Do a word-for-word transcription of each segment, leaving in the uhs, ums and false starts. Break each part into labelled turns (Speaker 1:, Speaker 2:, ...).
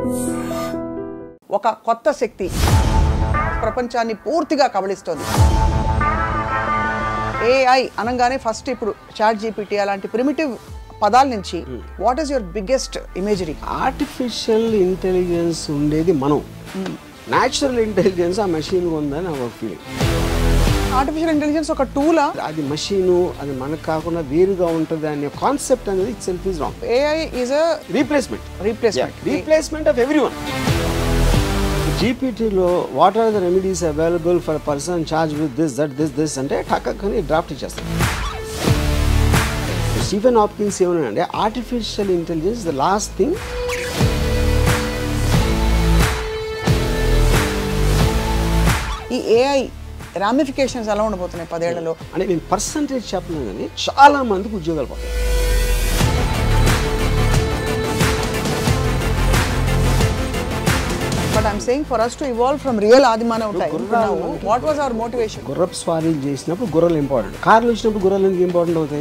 Speaker 1: ఒక కొత్త శక్తి ప్రపంచాన్ని పూర్తిగా కబళిస్తోంది. ఏఐ అనగానే ఫస్ట్ ఇప్పుడు చాట్ జీపీటీ అలాంటి ప్రిమిటివ్ పదాల నుంచి what is your biggest imagery?
Speaker 2: Artificial intelligence ఉండేది మనం, న్యాచురల్ ఇంటెలిజెన్స్ ఆ మెషిన్ ఉందని ఒక ఫీలింగ్.
Speaker 1: ఆర్టిఫిషియల్ ఇంటెలిజెన్స్ ఒక టూలా?
Speaker 2: అది మెషిను, అది మనకు కాకుండా వేరుగా ఉంటుంది అనే కాన్సెప్ట్ అనేది itself is wrong.
Speaker 1: AI is a
Speaker 2: replacement
Speaker 1: replacement
Speaker 2: replacement of everyone. జీపీటీలో what are the remedies available for person charge with this that this this అంటే టక్కని డ్రాఫ్ట్ ఇచ్చేస్తాం. స్టీఫెన్ హాప్కిన్స్ ఏమన్నాడంటే artificial intelligence the last thing.
Speaker 1: ఈ AI ramifications ఎలా ఉండబోతున్నాయి పదేళ్లలో?
Speaker 2: అంటే నేను పర్సంటేజ్ చెప్పలేను కానీ చాలా మందికి ఉద్యోగాలు పోతాయి.
Speaker 1: But I'm saying for us to evolve from real ఆదిమానవ time now what was our motivation?
Speaker 2: గుర్రపు స్వారీలు చేసినప్పుడు గుర్రాలు ఇంపార్టెంట్, కార్లు వచ్చినప్పుడు గుర్రాలు ఎందుకు ఇంపార్టెంట్ అవుతాయి?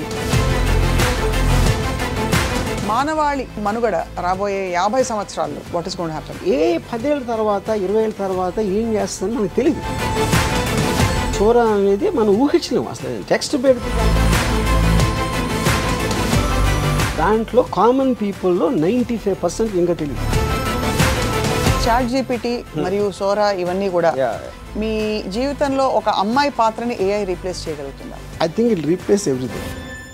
Speaker 1: మానవాళి మనుగడ రాబోయే యాభై సంవత్సరాల్లో what is going to happen?
Speaker 2: ఏ పదేళ్ళ తర్వాత ఇరవై ఏళ్ళ తర్వాత ఏం చేస్తుందని మనకు తెలియదు. చోర అనేది మనం ఊహించలేము. అసలు టెక్స్ట్ పెడుతున్నాం దాంట్లో కామన్ పీపుల్లో నైంటీ ఫైవ్ పర్సెంట్ ఇంకా తెలియదు.
Speaker 1: చాట్ జీపీటీ మరియు సోరా ఇవన్నీ కూడా మీ జీవితంలో ఒక అమ్మాయి పాత్రని ఏఐ రీప్లేస్ చేయగలుగుతుందా?
Speaker 2: I think it replace everything.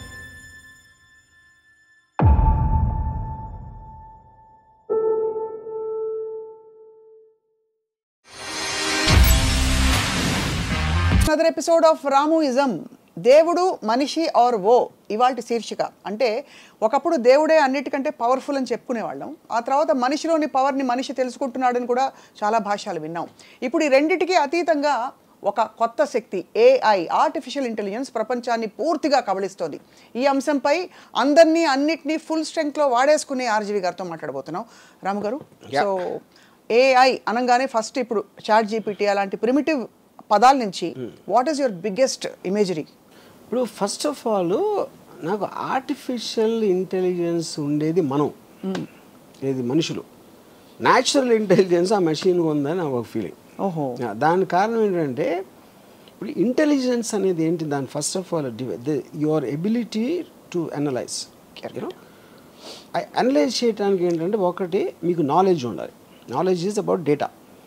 Speaker 1: Another episode of Ramuism. దేవుడు మనిషి ఆర్ ఓ ఇవాల్టి శీర్షిక. అంటే ఒకప్పుడు దేవుడే అన్నిటికంటే పవర్ఫుల్ అని చెప్పుకునేవాళ్ళం. ఆ తర్వాత మనిషిలోని పవర్ని మనిషి తెలుసుకుంటున్నాడని కూడా చాలా భాషలు విన్నాం. ఇప్పుడు ఈ రెండిటికి అతీతంగా ఒక కొత్త శక్తి ఏఐ ఆర్టిఫిషియల్ ఇంటెలిజెన్స్ ప్రపంచాన్ని పూర్తిగా కబళిస్తోంది. ఈ అంశంపై అందరినీ అన్నిటినీ ఫుల్ స్ట్రెంగ్త్లో వాడేసుకునే ఆర్జీవి గారితో మాట్లాడబోతున్నాం. రాము గారు, సో ఏఐ అనగానే ఫస్ట్ ఇప్పుడు చాట్ జీపీటీ అలాంటి ప్రిమిటివ్ పదాల నుంచి what is your biggest imagery?
Speaker 2: ఇప్పుడు ఫస్ట్ ఆఫ్ ఆల్ నాకు ఆర్టిఫిషియల్ ఇంటెలిజెన్స్ ఉండేది మనం, ఏది మనుషులు, న్యాచురల్ ఇంటెలిజెన్స్ ఆ మెషిన్ ఉందని నాకు ఒక ఫీలింగ్.
Speaker 1: ఓహో,
Speaker 2: దాని కారణం ఏంటంటే ఇప్పుడు ఇంటెలిజెన్స్ అనేది ఏంటి? దాని first of all your ability to analyse. You know analyse చేయడానికి ఏంటంటే ఒకటి మీకు నాలెడ్జ్ ఉండాలి. Knowledge is about data.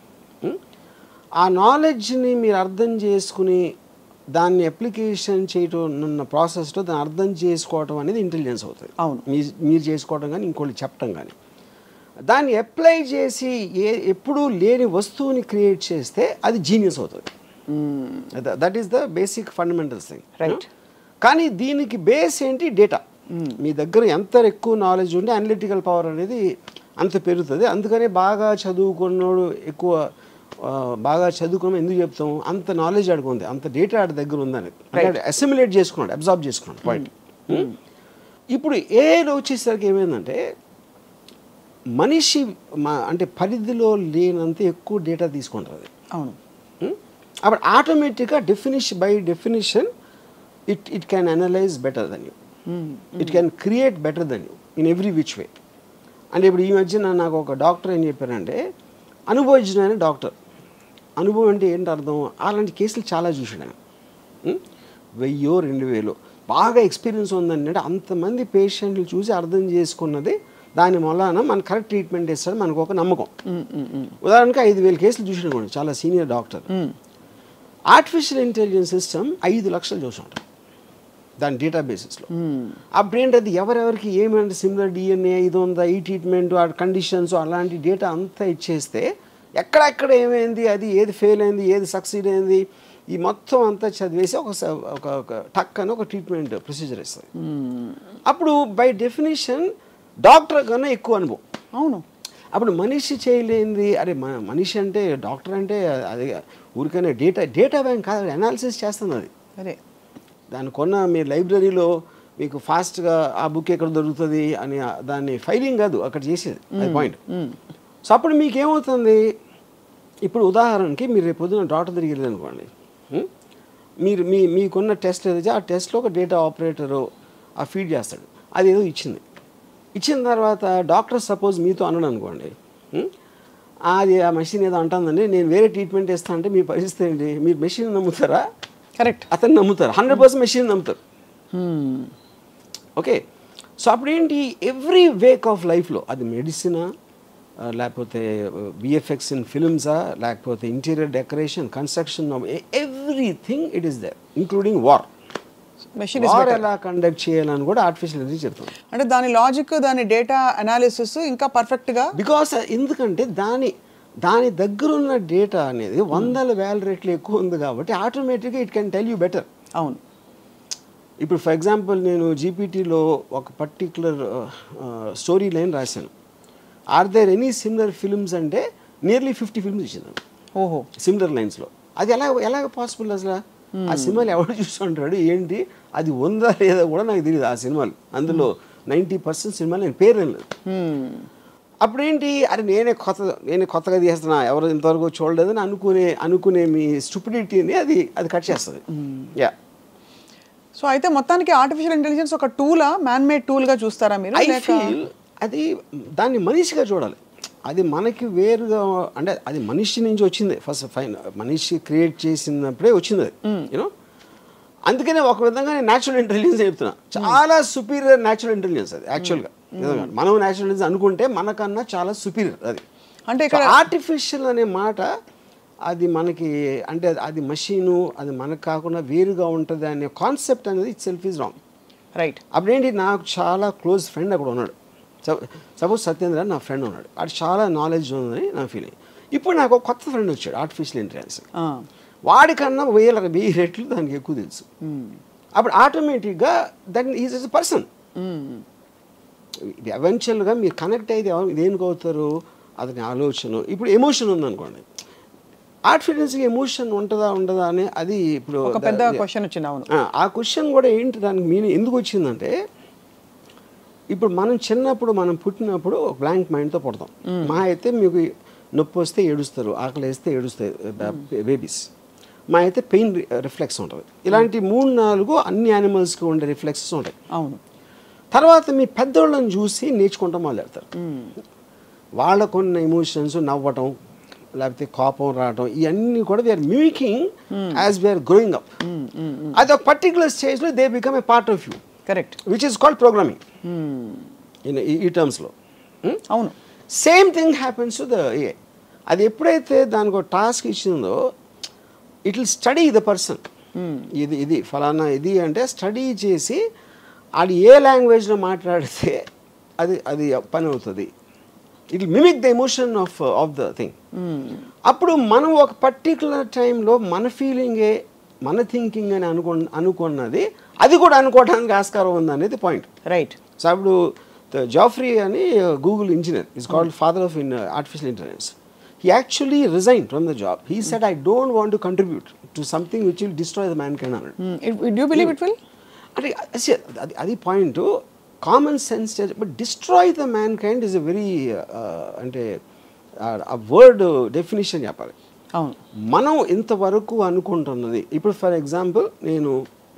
Speaker 2: ఆ నాలెడ్జ్ని మీరు అర్థం చేసుకుని దాన్ని అప్లికేషన్ చేయటం ఉన్న ప్రాసెస్లో దాన్ని అర్థం చేసుకోవటం అనేది ఇంటెలిజెన్స్ అవుతుంది.
Speaker 1: అవును,
Speaker 2: మీ మీరు చేసుకోవటం కానీ ఇంకోటి చెప్పటం కానీ. దాన్ని అప్లై చేసి ఏ ఎప్పుడూ లేని వస్తువుని క్రియేట్ చేస్తే అది జీనియస్ అవుతుంది. That is the basic fundamentals thing, right? కానీ దీనికి బేస్ ఏంటి? డేటా. మీ దగ్గర ఎంత ఎక్కువ నాలెడ్జ్ ఉంటే అనలిటికల్ పవర్ అనేది అంత పెరుగుతుంది. అందుకనే బాగా చదువుకున్నోడు ఎక్కువ బాగా చదువుకోవడం ఎందుకు చెప్తాం? అంత నాలెడ్జ్ ఆడుకుంది, అంత డేటా ఆడి దగ్గర ఉందని అసిమిలేట్ చేసుకున్నాడు, అబ్జార్బ్ చేసుకున్నాడు. పాయింట్. ఇప్పుడు ఏఐలో వచ్చేసరికి ఏమైందంటే మనిషి మా అంటే పరిధిలో లేనంత ఎక్కువ డేటా తీసుకుంటుంది.
Speaker 1: అవును.
Speaker 2: అప్పుడు ఆటోమేటిక్గా definition by definition it it can analyse better than you, it can create better than you in every which way. అంటే ఇప్పుడు ఈ మధ్యన నాకు ఒక డాక్టర్ ఏం చెప్పారంటే అనుభవజ్ఞ అనే డాక్టర్. అనుభవం అంటే ఏంటి అర్థం? అలాంటి కేసులు చాలా చూసాడు ఆయన. వెయ్యో రెండు వేలు బాగా ఎక్స్పీరియన్స్ ఉందని అంటే అంతమంది పేషెంట్లు చూసి అర్థం చేసుకున్నది దాని వలన మన కరెక్ట్ ట్రీట్మెంట్ ఇస్తాడు మనకు ఒక నమ్మకం. ఉదాహరణకి ఐదు వేల కేసులు చూసినాడు చాలా senior doctor. Artificial intelligence system ఐదు లక్షలు చూసి ఉంటాం దాని డేటాబేసెస్లో. అప్పుడు ఏంటది ఎవరెవరికి ఏమంటే సిమిలర్ డిఎన్ఏ ఇది ఉందా, ఈ ట్రీట్మెంట్, ఆ కండిషన్స్, అలాంటి డేటా అంతా ఇచ్చేస్తే ఎక్కడెక్కడ ఏమైంది, అది ఏది ఫెయిల్ అయింది, ఏది సక్సీడ్ అయింది, ఈ మొత్తం అంతా చదివేసి ఒక ఒక టక్ అని ఒక ట్రీట్మెంట్ ప్రొసీజర్ ఇస్తుంది. అప్పుడు బై డెఫినేషన్ డాక్టర్ కన్నా ఎక్కువ అనుభవం.
Speaker 1: అవును.
Speaker 2: అప్పుడు మనిషి చేయలేంది. అరే మనిషి అంటే డాక్టర్ అంటే అది ఊరికైనా డేటా డేటా బ్యాంక్ కాదు, అనాలిసిస్ చేస్తుంది అది.
Speaker 1: అదే
Speaker 2: దాన్ని కొన్న మీ లైబ్రరీలో మీకు ఫాస్ట్గా ఆ బుక్ ఎక్కడ దొరుకుతుంది అని దాన్ని ఫైలింగ్ కాదు అక్కడ చేసేది, అది పాయింట్. సో అప్పుడు మీకేమవుతుంది? ఇప్పుడు ఉదాహరణకి మీరు రేపు పొద్దున్న డాక్టర్ దగ్గరికి వెళ్ళేది అనుకోండి, మీరు మీ మీకున్న టెస్ట్ ఏదైతే ఆ టెస్ట్లో ఒక డేటా ఆపరేటరు ఆ ఫీడ్ చేస్తాడు, అది ఏదో ఇచ్చింది. ఇచ్చిన తర్వాత డాక్టర్ సపోజ్ మీతో అన్నాడు అనుకోండి, అది ఆ మెషిన్ ఏదో అంటుందండి, నేను వేరే ట్రీట్మెంట్ ఇస్తా అంటే మీ పరిస్థితి ఏంటి? మీరు మెషిన్ నమ్ముతారా,
Speaker 1: కరెక్ట్,
Speaker 2: అతను నమ్ముతారు? హండ్రెడ్ పర్సెంట్ మెషిన్ నమ్ముతారు. ఓకే, సో అప్పుడేంటి, ఎవ్రీ వేక్ ఆఫ్ లైఫ్లో అది మెడిసినా, లేకపోతే విఎఫ్ఎక్స్ ఇన్ ఫిల్మ్సా, లేకపోతే interior decoration, construction, everything it is there, including war.
Speaker 1: Machine
Speaker 2: war ఎలా కండక్ట్ చేయాలని కూడా ఆర్టిఫిషియల్ ఇంటెలిజెన్స్ చెప్తాం.
Speaker 1: అంటే దాని లాజిక్, దాని డేటా అనాలిసిస్ ఇంకా పర్ఫెక్ట్గా,
Speaker 2: బికాస్ ఎందుకంటే దాని దాని దగ్గర ఉన్న డేటా అనేది వందల వేల రెట్లు ఎక్కువ ఉంది కాబట్టి ఆటోమేటిక్గా it can tell you better.
Speaker 1: అవును.
Speaker 2: ఇప్పుడు ఫర్ ఎగ్జాంపుల్ నేను జీపీటీలో ఒక పర్టిక్యులర్ స్టోరీ లైన్ రాశాను. Are there any similar films అంటే నియర్లీ ఫిఫ్టీ ఫిల్మ్స్ ఇచ్చింది.
Speaker 1: ఓహో,
Speaker 2: సిమిలర్ లైన్స్లో. అది ఎలా ఎలాగ పాసిబుల్ అసలు? ఆ సినిమాలు ఎవరు చూస్తుంటాడు ఏంటి, అది ఉందా లేదా కూడా నాకు తెలియదు. ఆ సినిమాలు అందులో నైంటీ పర్సెంట్ సినిమాలు నేను పేరు లేదు. అప్పుడేంటి, అరే నేనే కొత్త నేనే కొత్తగా తీస్తున్నా, ఎవరు ఇంతవరకు చూడలేదని అనుకునే అనుకునే మీ స్టూపిడిటీని అది అది కట్ చేస్తుంది. యా.
Speaker 1: సో అయితే మొత్తానికి ఆర్టిఫిషియల్ ఇంటెలిజెన్స్ ఒక టూలా, మ్యాన్ మేడ్ టూల్గా చూస్తారా మీరు?
Speaker 2: ఐ ఫీల్ అది దాన్ని మనిషిగా చూడాలి. అది మనకి వేరుగా, అంటే అది మనిషి నుంచి వచ్చింది ఫస్ట్ ఫైన్, మనిషి క్రియేట్ చేసినప్పుడే వచ్చింది అది, యూనో. అందుకనే ఒక విధంగా నేను న్యాచురల్ ఇంటెలిజెన్స్ చెప్తున్నా, చాలా సుపీరియర్ న్యాచురల్ ఇంటెలిజెన్స్ అది యాక్చువల్గా. మనం న్యాచురల్ ఇంటెలిజెన్స్ అనుకుంటే మనకన్నా చాలా సుపీరియర్ అది.
Speaker 1: అంటే ఇక్కడ
Speaker 2: ఆర్టిఫిషియల్ అనే మాట అది మనకి, అంటే అది మషీను, అది మనకు కాకుండా వేరుగా ఉంటుంది అనే కాన్సెప్ట్ అనేది itself is wrong.
Speaker 1: Right.
Speaker 2: అప్పుడేంటి, నాకు చాలా క్లోజ్ ఫ్రెండ్ అక్కడ ఉన్నాడు. సపోజ్ సత్యేంద్ర నా ఫ్రెండ్ ఉన్నాడు, అది చాలా నాలెడ్జ్ ఉందని నా ఫీలింగ్. ఇప్పుడు నాకు ఒక కొత్త ఫ్రెండ్ వచ్చాడు ఆర్టిఫిషియల్ ఇంటెలిజెన్స్, వాడికన్నా వేల వెయ్యి రెట్లు దానికి ఎక్కువ తెలుసు. అప్పుడు ఆటోమేటిక్గా దట్ ఈజ్ ఎ పర్సన్. ఎవెన్చువల్గా మీరు కనెక్ట్ అయితే దేనికి అవుతారు, అతని ఆలోచన. ఇప్పుడు ఎమోషన్ ఉందనుకోండి, ఆర్టిఫిషియల్స్కి ఎమోషన్ ఉంటుందా ఉండదా అని అది ఇప్పుడు
Speaker 1: ఒక పెద్ద క్వశ్చన్ వచ్చింది. అవును,
Speaker 2: ఆ క్వశ్చన్ కూడా ఏంటి, దానికి మీనింగ్ ఎందుకు వచ్చిందంటే, ఇప్పుడు మనం చిన్నప్పుడు మనం పుట్టినప్పుడు బ్లాంక్ మైండ్తో పుడతాం. మా అయితే మీకు నొప్పి వస్తే ఏడుస్తారు, ఆకలి వేస్తే ఏడుస్తాయి బేబీస్. మా అయితే పెయిన్ రిఫ్లెక్స్ ఉంటుంది. ఇలాంటి మూడు నాలుగు అన్ని యానిమల్స్కి ఉండే రిఫ్లెక్సెస్ ఉంటాయి.
Speaker 1: అవును.
Speaker 2: తర్వాత మీ పెద్దోళ్ళని చూసి నేర్చుకుంటాం మొదలెడతారు. వాళ్ళకున్న ఎమోషన్స్, నవ్వటం, లేకపోతే కోపం రావటం, ఇవన్నీ కూడా we are mimicking as we are growing up. అది ఒక పర్టికులర్ స్టేజ్లో they become a part of you.
Speaker 1: Correct.
Speaker 2: Which is called programming in ఈ టర్మ్స్లో.
Speaker 1: అవును.
Speaker 2: Same thing happens to the AI. అది ఎప్పుడైతే దానికి ఒక టాస్క్ ఇచ్చిందో, it will study the person. ఇది ఇది ఫలానా ఇది అంటే స్టడీ చేసి అది ఏ లాంగ్వేజ్లో మాట్లాడితే అది అది పని అవుతుంది. It will mimic the emotion of of the thing. అప్పుడు మనం ఒక పర్టికులర్ టైంలో మన ఫీలింగే మన థింకింగ్ అని అనుకు అనుకున్నది అది కూడా అనుకోవడానికి ఆస్కారం ఉంది అనేది పాయింట్.
Speaker 1: రైట్.
Speaker 2: సో అప్పుడు జాఫ్రీ అని Google engineer is called father of in artificial intelligence. He actually resigned from the job. He said, I don't want to contribute to something which will destroy the mankind.
Speaker 1: Mm. It, do you believe mm. it will?
Speaker 2: అంటే అది point. Common sense, but destroy the mankind is a very, అంటే ఆ word definition చెప్పాలి.
Speaker 1: అవును.
Speaker 2: మనం ఇంతవరకు అనుకుంటున్నది, ఇప్పుడు for example నేను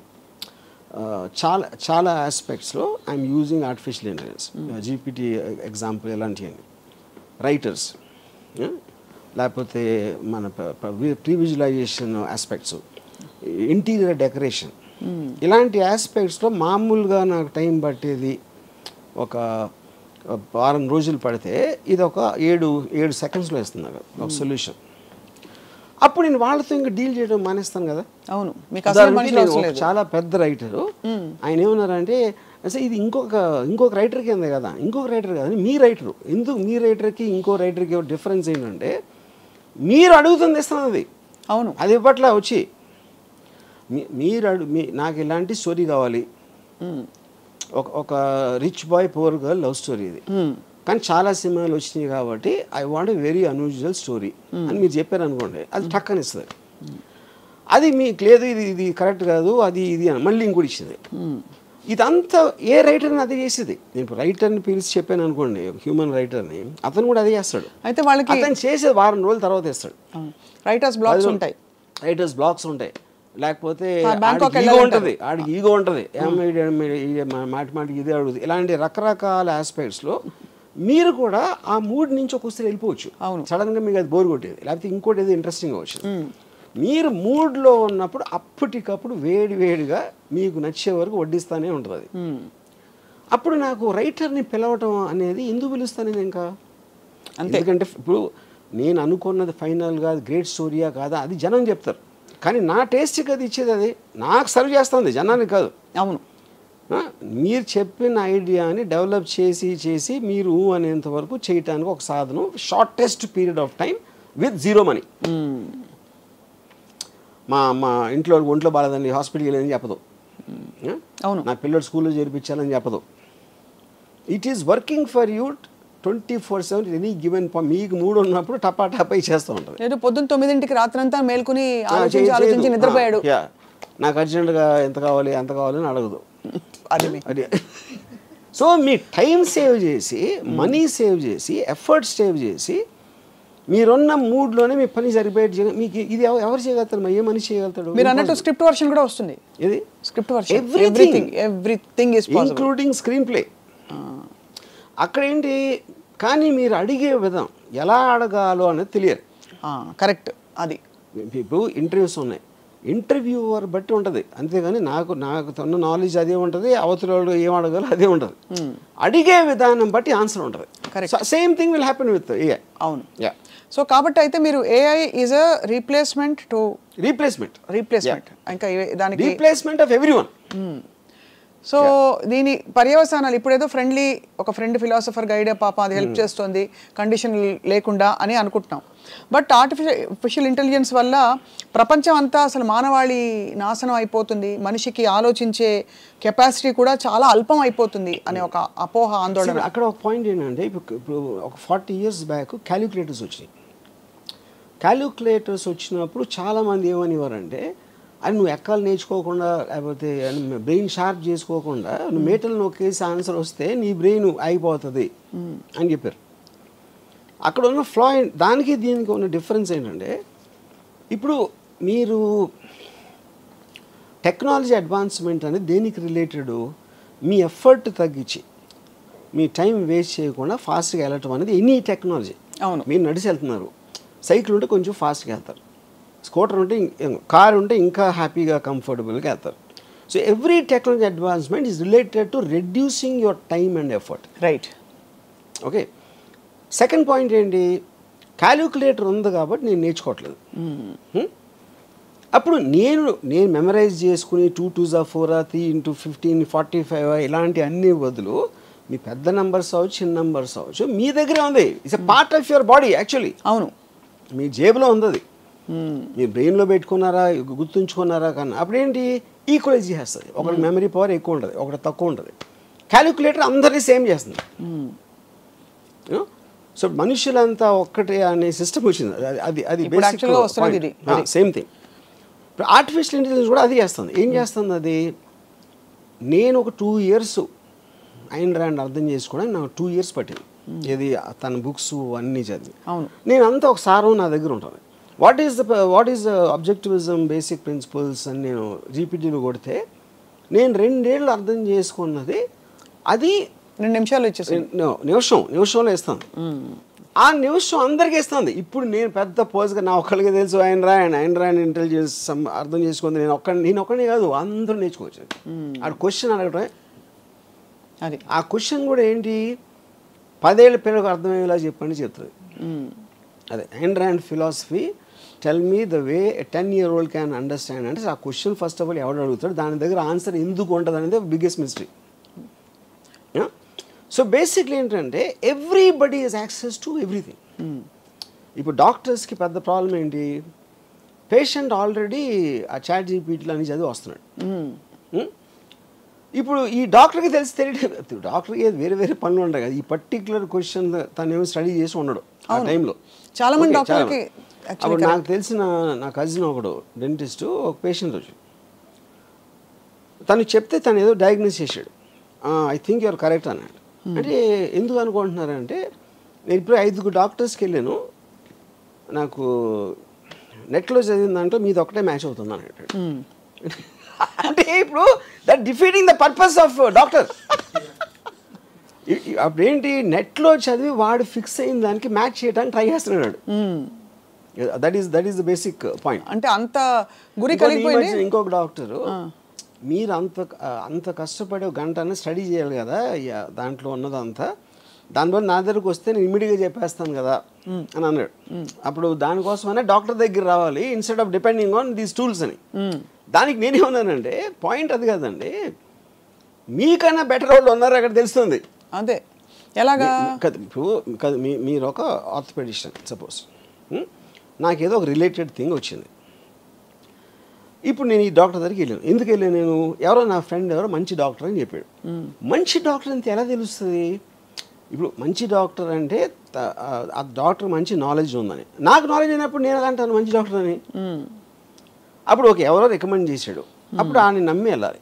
Speaker 2: చాలా చాలా ఆస్పెక్ట్స్లో I'm using artificial intelligence, GPT example ఎలాంటివన్నీ, రైటర్స్, లేకపోతే మన pre visualisation aspects, interior decoration, ఇలాంటి ఆస్పెక్ట్స్లో మామూలుగా నాకు టైం పట్టేది ఒక వారం రోజులు పడితే ఇది ఒక ఏడు ఏడు సెకండ్స్లో ఇస్తుంది నాకు ఒక సొల్యూషన్. అప్పుడు నేను వాళ్ళతో ఇంకా డీల్ చేయడం మానేస్తాను కదా.
Speaker 1: అవును.
Speaker 2: చాలా పెద్ద రైటరు, ఆయన ఏమన్నారంటే, అసలు ఇది ఇంకొక ఇంకొక రైటర్ కింద కదా, ఇంకొక రైటర్ కదా, మీ రైటరు ఎందుకు, మీ రైటర్కి ఇంకో రైటర్కి డిఫరెన్స్ ఏంటంటే మీరు అడుగుతుంది ఇస్తున్నది.
Speaker 1: అవును.
Speaker 2: అది ఇప్పట్లో వచ్చి మీరు అడు మీ నాకు ఇలాంటి స్టోరీ కావాలి, ఒక ఒక rich boy poor girl love story ఇది, కానీ చాలా సినిమాలు వచ్చినాయి కాబట్టి I want a very unusual story అని మీరు చెప్పారు అనుకోండి, అది టక్కని ఇస్తుంది. అది మీకు లేదు, ఇది ఇది కరెక్ట్ కాదు, అది ఇది అని మళ్ళీ ఇంకోటి ఇచ్చింది. ఇదంతా ఏ రైటర్ని అదే చేసేది. నేను రైటర్ని పిలిచి చెప్పాను అనుకోండి, హ్యూమన్ రైటర్ని, అతను కూడా అదే చేస్తాడు.
Speaker 1: అయితే వాళ్ళకి
Speaker 2: అతను చేసేది వారం రోజుల తర్వాత ఇస్తాడు.
Speaker 1: రైటర్స్ బ్లాగ్స్ ఉంటాయి,
Speaker 2: రైటర్స్ బ్లాగ్స్ ఉంటాయి, లేకపోతే ఈగో ఉంటుంది, ఆడికి ఈగో ఉంటుంది, మాటి మాటికి ఇదే అడుగుతుంది. ఇలాంటి రకరకాల ఆస్పెక్ట్స్లో మీరు కూడా ఆ మూడ్ నుంచి ఒక్కొక్కసారి వెళ్ళిపోవచ్చు.
Speaker 1: అవును.
Speaker 2: సడన్గా మీకు అది బోర్ కొట్టేది, లేకపోతే ఇంకోటి ఏదో ఇంట్రెస్టింగ్గా వచ్చింది. మీరు మూడ్లో ఉన్నప్పుడు అప్పటికప్పుడు వేడి వేడిగా మీకు నచ్చే వరకు వడ్డిస్తానే ఉంటుంది అది. అప్పుడు నాకు రైటర్ని పిలవటం అనేది ఎందుకు పిలుస్తాను నేను ఇంకా అంతే. ఎందుకంటే ఇప్పుడు నేను అనుకున్నది ఫైనల్గా గ్రేట్ స్టోరీయా కాదా అది జనం చెప్తారు, కానీ నా టేస్ట్కి అది ఇచ్చేది అది నాకు సర్వ్ చేస్తుంది, జనానికి కాదు.
Speaker 1: అవును.
Speaker 2: మీరు చెప్పిన ఐడియాని డెవలప్ చేసి చేసి మీరు అనేంత వరకు చేయటానికి ఒక సాధనం, shortest period of time with zero money. మా మా ఇంట్లో ఒంట్లో బాగాలేదండి హాస్పిటల్కి వెళ్ళని చెప్పదు,
Speaker 1: అవును,
Speaker 2: నా పిల్లలు స్కూల్లో చేర్పించాలని చెప్పదు. It is working for you twenty four seven any given. మీకు మూడు ఉన్నప్పుడు టపా టపా చేస్తూ ఉంటుంది.
Speaker 1: లేదు పొద్దున్న తొమ్మిదింటికి రాత్రంతా మేల్కొని ఆలోచించి ఆలోచించి నిద్రపోయాడు.
Speaker 2: నాకు అర్జెంటుగా ఎంత కావాలి ఎంత కావాలి అని అడగదు
Speaker 1: అది
Speaker 2: అది. సో మీ టైం సేవ్ చేసి మనీ సేవ్ చేసి ఎఫర్ట్ సేవ్ చేసి మీరున్న మూడ్లోనే మీ పని సరిపోయి మీకు ఇది ఎవరు చేయగలుగుతారు, ఏ మనిషి చేయగలుగుతాడు?
Speaker 1: మీరు అన్నట్టు స్క్రిప్ట్ వర్షన్ కూడా వస్తుంది.
Speaker 2: ఇది
Speaker 1: script version everything everything is possible
Speaker 2: including screenplay. అక్కడ ఏంటి, కానీ మీరు అడిగే విధం ఎలా అడగాలో అనేది తెలియదు.
Speaker 1: కరెక్ట్. అది
Speaker 2: ఇప్పుడు ఇంటర్వ్యూస్ ఉన్నాయి, ఇంటర్వ్యూవర్ బట్టి ఉంటుంది, అంతేగాని నాకు నాకు తన నాలెడ్జ్ అదే ఉంటుంది, అవతల వాళ్ళు ఏం అడగాలో అదే ఉంటుంది. అడిగే విధానం బట్టి ఆన్సర్ ఉంటుంది. Same thing will happen with AI.
Speaker 1: అవును. సో కాబట్టి అయితే మీరు AI is a replacement to
Speaker 2: replacement
Speaker 1: replacement ఇంకా దానికి
Speaker 2: రీప్లేస్మెంట్ ఆఫ్ ఎవ్రీవన్.
Speaker 1: సో దీని పర్యవసానాలు ఇప్పుడేదో ఫ్రెండ్లీ ఒక ఫ్రెండ్ ఫిలాసఫర్ గైడ్ పాప అది హెల్ప్ చేస్తుంది కండిషన్ లేకుండా అని అనుకుంటున్నాం. బట్ ఆర్టిఫిషియల్ ఇంటెలిజెన్స్ వల్ల ప్రపంచం అంతా అసలు మానవాళి నాశనం అయిపోతుంది, మనిషికి ఆలోచించే కెపాసిటీ కూడా చాలా అల్పం అయిపోతుంది అనే ఒక అపోహ ఆందోళన.
Speaker 2: అక్కడ ఒక పాయింట్ ఏంటంటే ఇప్పుడు ఒక ఫార్టీ ఇయర్స్ బ్యాక్ క్యాలిక్యులేటర్స్ వచ్చినాయి. క్యాలిక్యులేటర్స్ వచ్చినప్పుడు చాలామంది ఏమనేవారంటే అది నువ్వు ఎక్కాలు నేర్చుకోకుండా లేకపోతే బ్రెయిన్ షార్ప్ చేసుకోకుండా నువ్వు మేటలు నొక్కేసి ఆన్సర్ వస్తే నీ బ్రెయిన్ అయిపోతుంది అని చెప్పారు. అక్కడ ఉన్న ఫ్లా దానికి దీనికి ఉన్న డిఫరెన్స్ ఏంటంటే ఇప్పుడు మీరు టెక్నాలజీ అడ్వాన్స్మెంట్ అనేది దేనికి రిలేటెడ్, మీ ఎఫర్ట్ తగ్గించి మీ టైం వేస్ట్ చేయకుండా ఫాస్ట్గా వెళ్ళటం అనేది ఎనీ టెక్నాలజీ.
Speaker 1: అవును.
Speaker 2: మీరు నడిచి వెళ్తున్నారు, సైకిల్ ఉంటే కొంచెం ఫాస్ట్గా వెళ్తారు, స్కూటర్ ఉంటే కార్ ఉంటే ఇంకా హ్యాపీగా కంఫర్టబుల్గా వెళ్తారు. So every technology advancement is related to reducing your time and effort.
Speaker 1: Right.
Speaker 2: Okay. Second point ఏంటి, క్యాలిక్యులేటర్ ఉంది కాబట్టి నేను నేర్చుకోవట్లేదు. అప్పుడు నేను నేను మెమరైజ్ చేసుకుని టూ టూ జా four three into fifteen forty five ఇలాంటి అన్ని బదులు మీ పెద్ద నెంబర్స్ అవ్వచ్చు చిన్న నెంబర్స్ అవ్వచ్చు మీ దగ్గరే ఉంది. It's a part of your body actually.
Speaker 1: అవును.
Speaker 2: మీ జేబులో ఉంది అది, మీరు బ్రెయిన్లో పెట్టుకున్నారా గుర్తుంచుకున్నారా కన్నా అప్పుడేంటి ఈక్వలైజ్ చేస్తుంది. ఒకటి మెమరీ పవర్ ఎక్కువ ఉంటుంది, ఒకటి తక్కువ ఉంటుంది. క్యాలిక్యులేటర్ అందరినీ సేమ్ చేస్తుంది. సో మనుషులంతా ఒక్కటే అనే సిస్టమ్ వచ్చింది. అది అది సేమ్ థింగ్. ఇప్పుడు ఆర్టిఫిషియల్ ఇంటెలిజెన్స్ కూడా అది చేస్తుంది. ఏం చేస్తుంది అది, నేను ఒక టూ ఇయర్స్ ఐన్ ర్యాండ్ అర్థం చేసుకోవడానికి నాకు టూ ఇయర్స్ పట్టింది. ఇది తన బుక్స్ అన్నీ చదివి. నేను అంతా ఒక సారం నా దగ్గర ఉంటుంది. What is the what is the objectivism basic principles అని నేను జీపీటీలో కొడితే నేను రెండేళ్ళు అర్థం చేసుకున్నది అది
Speaker 1: రెండు నిమిషాలు వచ్చేసి
Speaker 2: నిమిషం నిమిషంలో ఇస్తాను. ఆ నిమిషం అందరికీ ఇస్తుంది. ఇప్పుడు నేను పెద్ద పోజ్గా నా ఒక్కరికి తెలుసు ఆయన రాయన్ ఆయన రాయన్ ఇంటెలిజెన్స్ అర్థం చేసుకుంది నేను ఒక్క నేను ఒక్కనే కాదు అందరూ నేర్చుకోవచ్చు. ఆ క్వశ్చన్ అడగటమే
Speaker 1: అది.
Speaker 2: ఆ క్వశ్చన్ కూడా ఏంటి, పదేళ్ళ పిల్లలకు అర్థమయ్యేలా చెప్పండి చెప్తుంది. అదే Ayn Rand philosophy tell me the way ten year old can understand అంటే ఆ క్వశ్చన్ ఫస్ట్ ఆఫ్ ఆల్ ఎవడు అడుగుతాడు, దాని దగ్గర ఆన్సర్ ఎందుకు ఉంటుంది అనేది బిగ్గెస్ట్ మిస్టరీ. సో బేసిక్లీ ఏంటంటే everybody is access to everything. ఇప్పుడు డాక్టర్స్కి పెద్ద ప్రాబ్లం ఏంటి, పేషెంట్ ఆల్రెడీ ఆ చాట్ జీపీటీలు అని చదివి వస్తున్నాడు. ఇప్పుడు ఈ డాక్టర్కి తెలిసి తెలియదు, డాక్టర్కి వేరే వేరే పనులు ఉంటాయి కదా, ఈ పర్టికులర్ క్వశ్చన్ తను ఏమో స్టడీ చేసి ఉండడు ఆ టైంలో.
Speaker 1: చాలా మంది డాక్టర్కి
Speaker 2: అప్పుడు నాకు తెలిసిన నా కజిన్ ఒకడు డెంటిస్ట్ ఒక పేషెంట్ వచ్చి తను చెప్తే తను ఏదో డయాగ్నోస్ చేశాడు. ఐ థింక్ యూఆర్ కరెక్ట్ అన్నాడు. అంటే ఎందుకు అనుకుంటున్నారంటే నేను ఇప్పుడు ఐదుగురు డాక్టర్స్కి వెళ్ళాను, నాకు నెట్లో చదివిన దాంట్లో మీది ఒకటే మ్యాచ్ అవుతుంది అన్నాడు. అంటే ఇప్పుడు that defeating the purpose of doctor. అప్పుడు ఏంటి నెట్లో చదివి వాడు ఫిక్స్ అయిన దానికి మ్యాచ్ చేయడానికి ట్రై చేస్తున్నాడు. That is that is the basic point.
Speaker 1: అంటే అంత గురి కలిగిపోయింది.
Speaker 2: ఇంకొక డాక్టరు, మీరు అంత అంత కష్టపడి ఒక గంట స్టడీ చేయాలి కదా దాంట్లో ఉన్నదంతా, దానివల్ల నా దగ్గరకు వస్తే నేను ఇమీడియట్గా చెప్పేస్తాను కదా అని అన్నాడు. అప్పుడు దానికోసమైనా డాక్టర్ దగ్గర రావాలి instead of depending on these tools అని. దానికి నేనేమన్నానంటే పాయింట్ అది కదండి, మీకన్నా బెటర్ వాళ్ళు ఉన్నారు అక్కడ తెలుస్తుంది.
Speaker 1: అదే ఎలాగా
Speaker 2: కదా ఇప్పుడు కదా మీ మీరు ఒక ఆర్థోపెడిషన్ సపోజ్, నాకేదో ఒక రిలేటెడ్ థింగ్ వచ్చింది. ఇప్పుడు నేను ఈ డాక్టర్ దగ్గరికి వెళ్ళాను. ఎందుకు వెళ్ళాను నేను? ఎవరో నా ఫ్రెండ్ ఎవరో మంచి డాక్టర్ అని చెప్పాడు. మంచి డాక్టర్ అంతే ఎలా తెలుస్తుంది? ఇప్పుడు మంచి డాక్టర్ అంటే ఆ డాక్టర్ మంచి నాలెడ్జ్ ఉందని, నాకు నాలెడ్జ్ అయినప్పుడు నేను ఎలా అంటాను మంచి డాక్టర్ అని? అప్పుడు ఓకే ఎవరో రికమెండ్ చేశాడు, అప్పుడు ఆయన నమ్మి వెళ్ళాలి.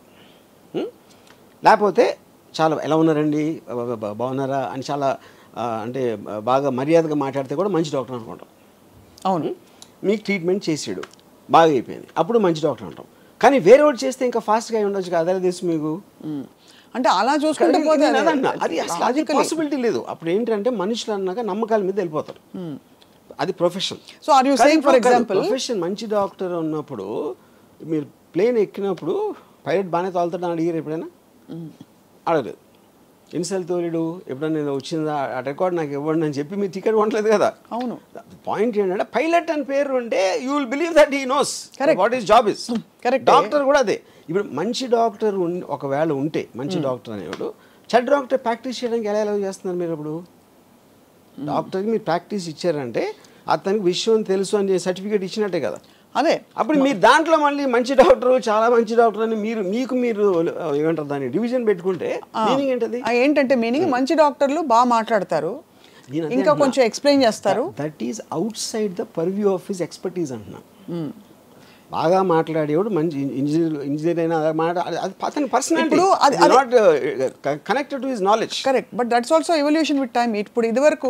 Speaker 2: లేకపోతే చాలా ఎలా ఉన్నారండి బాగున్నారా అని చాలా అంటే బాగా మర్యాదగా మాట్లాడితే కూడా మంచి డాక్టర్ అనుకుంటాం.
Speaker 1: అవును,
Speaker 2: మీకు ట్రీట్మెంట్ చేసాడు బాగా అయిపోయింది, అప్పుడు మంచి డాక్టర్ అంటాం. కానీ వేరే వాడు చేస్తే ఇంకా ఫాస్ట్గా అయి ఉండొచ్చు కదా, అదే తెలుసు మీకు.
Speaker 1: అంటే అలా చూసుకుంటే పోతే
Speaker 2: అది అసలు అది పాసిబిలిటీ లేదు. అప్పుడు ఏంటంటే మనుషులు అన్నాక నమ్మకాల మీద వెళ్ళిపోతారు. అది profession.
Speaker 1: So are you saying for example
Speaker 2: profession మంచి డాక్టర్ ఉన్నప్పుడు మీరు ప్లేన్ ఎక్కినప్పుడు పైలట్ బాగానే తోలుతాడు అని అడిగారు ఎప్పుడైనా? అడగలేదు. ఎన్నిసార్లు తోలేడు? ఎప్పుడైనా నేను వచ్చిందా ఆ రికార్డ్ నాకు ఇవ్వండి అని చెప్పి మీరు టికెట్ కొనలేదు కదా.
Speaker 1: అవును.
Speaker 2: పాయింట్ ఏంటంటే పైలట్ అని పేరు ఉంటే you will believe that he knows what his job is.
Speaker 1: Correct.
Speaker 2: Doctor కూడా అదే. ఇప్పుడు మంచి డాక్టర్ ఒకవేళ ఉంటే మంచి డాక్టర్ అనేవాడు చెడ్డ డాక్టర్ ప్రాక్టీస్ చేయడానికి ఎలా ఎలా చేస్తున్నారు మీరు? అప్పుడు డాక్టర్కి మీరు ప్రాక్టీస్ ఇచ్చారంటే అతనికి విషయం తెలుసు అని సర్టిఫికేట్ ఇచ్చినట్టే కదా.
Speaker 1: అదే
Speaker 2: అప్పుడు మీరు దాంట్లో మళ్ళీ మంచి డాక్టర్ చాలా మంచి డాక్టర్ అని మీరు మీకు మీరు ఏమంటారు దాన్ని డివిజన్ పెట్టుకుంటే మీనింగ్ ఏంటది?
Speaker 1: ఏంటంటే మీనింగ్ మంచి డాక్టర్లు బాగా మాట్లాడతారు, ఇంకా కొంచెం ఎక్స్ప్లెయిన్ చేస్తారు.
Speaker 2: That is outside the purview of his expertise అంటున్నా. బాగా మాట్లాడేవాడు మంచి ఇంజనీర్ ఇంజనీర్ అయినా అతని personality not connected to his knowledge.
Speaker 1: Correct. But that's also evolution with time. ఇప్పుడు ఇదివరకు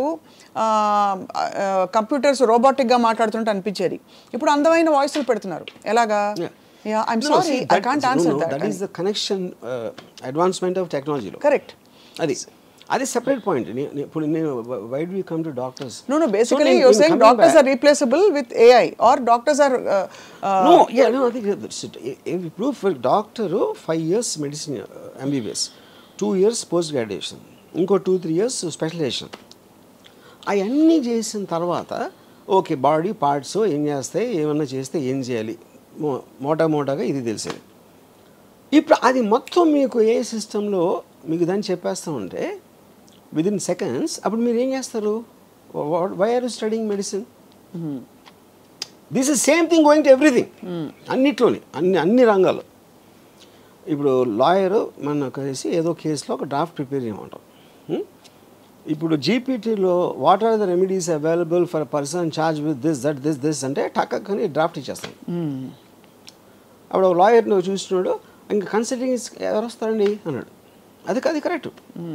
Speaker 1: కంప్యూటర్స్ రోబోటిక్గా మాట్లాడుతుంటే అనిపించేది, ఇప్పుడు అందమైన వాయిస్లు పెడుతున్నారు. ఎలాగా? I'm sorry I can't answer that.
Speaker 2: That is the connection advancement of టెక్నాలజీలో.
Speaker 1: కరెక్ట్.
Speaker 2: అది అది సెపరేట్ పాయింట్. ఇప్పుడు నేను why do we come to doctors?
Speaker 1: No, no, basically so, you're saying doctors back, are replaceable with A I or doctors are uh, uh,
Speaker 2: no, yeah, no, I think if we prove for doctor five years medicine uh, M B B S, two years post graduation, ఇంకో two three years specialization. అవన్నీ చేసిన తర్వాత okay body parts ఏం చేస్తాయి, ఏమన్నా చేస్తే ఏం చేయాలి, మో మోటా మోటాగా ఇది తెలిసేది. ఇప్పుడు అది మొత్తం మీకు ఏ సిస్టంలో మీకు దాన్ని చెప్పేస్తూ ఉంటే విదిన్ సెకండ్స్ అప్పుడు మీరు ఏం చేస్తారు? Why are you studying medicine? This is same thing going to everything. అన్నిట్లోని అన్ని అన్ని రంగాలు. ఇప్పుడు లాయరు మన కలిసి ఏదో కేసులో ఒక డ్రాఫ్ట్ ప్రిపేర్ చేయమంటాం. ఇప్పుడు జీపీటీలో what are the remedies available for person charge with this that this this అంటే టక్కని డ్రాఫ్ట్ ఇచ్చేస్తాం. అప్పుడు ఒక లాయర్ నువ్వు చూసినాడు, ఇంకా కన్సల్టింగ్ ఎవరు వస్తారండి అన్నాడు. అది కాదు కరెక్ట్.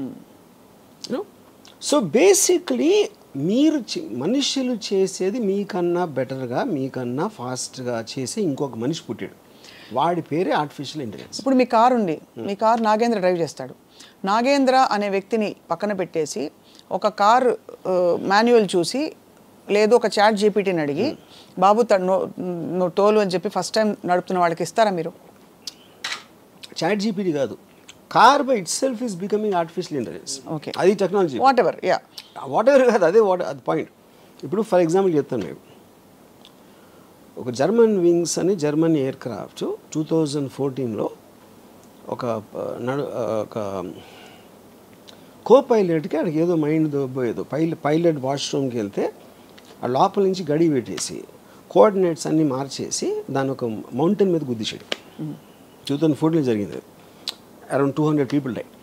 Speaker 2: సో బేసిక్లీ మీరు మనుషులు చేసేది మీకన్నా బెటర్గా మీకన్నా ఫాస్ట్గా చేసి ఇంకొక మనిషి పుట్టాడు, వాడి పేరే ఆర్టిఫిషియల్ ఇంటెలిజెన్స్.
Speaker 1: ఇప్పుడు మీ కారు ఉంది, మీ కారు నాగేంద్ర డ్రైవ్ చేస్తాడు. నాగేంద్ర అనే వ్యక్తిని పక్కన పెట్టేసి ఒక కారు మాన్యువల్ చూసి లేదు ఒక చాట్ జీపీటీని అడిగి బాబు నువ్వు తోలు అని చెప్పి ఫస్ట్ టైం నడుపుతున్న వాళ్ళకి ఇస్తారా మీరు?
Speaker 2: చాట్ జీపీటీ కాదు, car by itself is becoming artificial intelligence.
Speaker 1: Okay,
Speaker 2: అది technology.
Speaker 1: Whatever yeah
Speaker 2: whatever కాదు, అదే వాట్ అది పాయింట్. ఇప్పుడు ఫర్ ఎగ్జాంపుల్ చెప్తాను నేను, ఒక జర్మన్ వింగ్స్ అని German aircraft two thousand ఫోర్టీన్లో ఒక నడు ఒక కో పైలట్కి అక్కడికి ఏదో మైండ్ దొబ్బోయేదో పైలట్ పైలట్ వాష్రూమ్కి వెళ్తే ఆ లోపల నుంచి గడి పెట్టేసి కోఆర్డినేట్స్ అన్నీ మార్చేసి దాని ఒక మౌంటైన్ మీద గుద్దిసాడు. టూ థౌజండ్ ఫోర్టీన్లో జరిగింది. Around two hundred people die.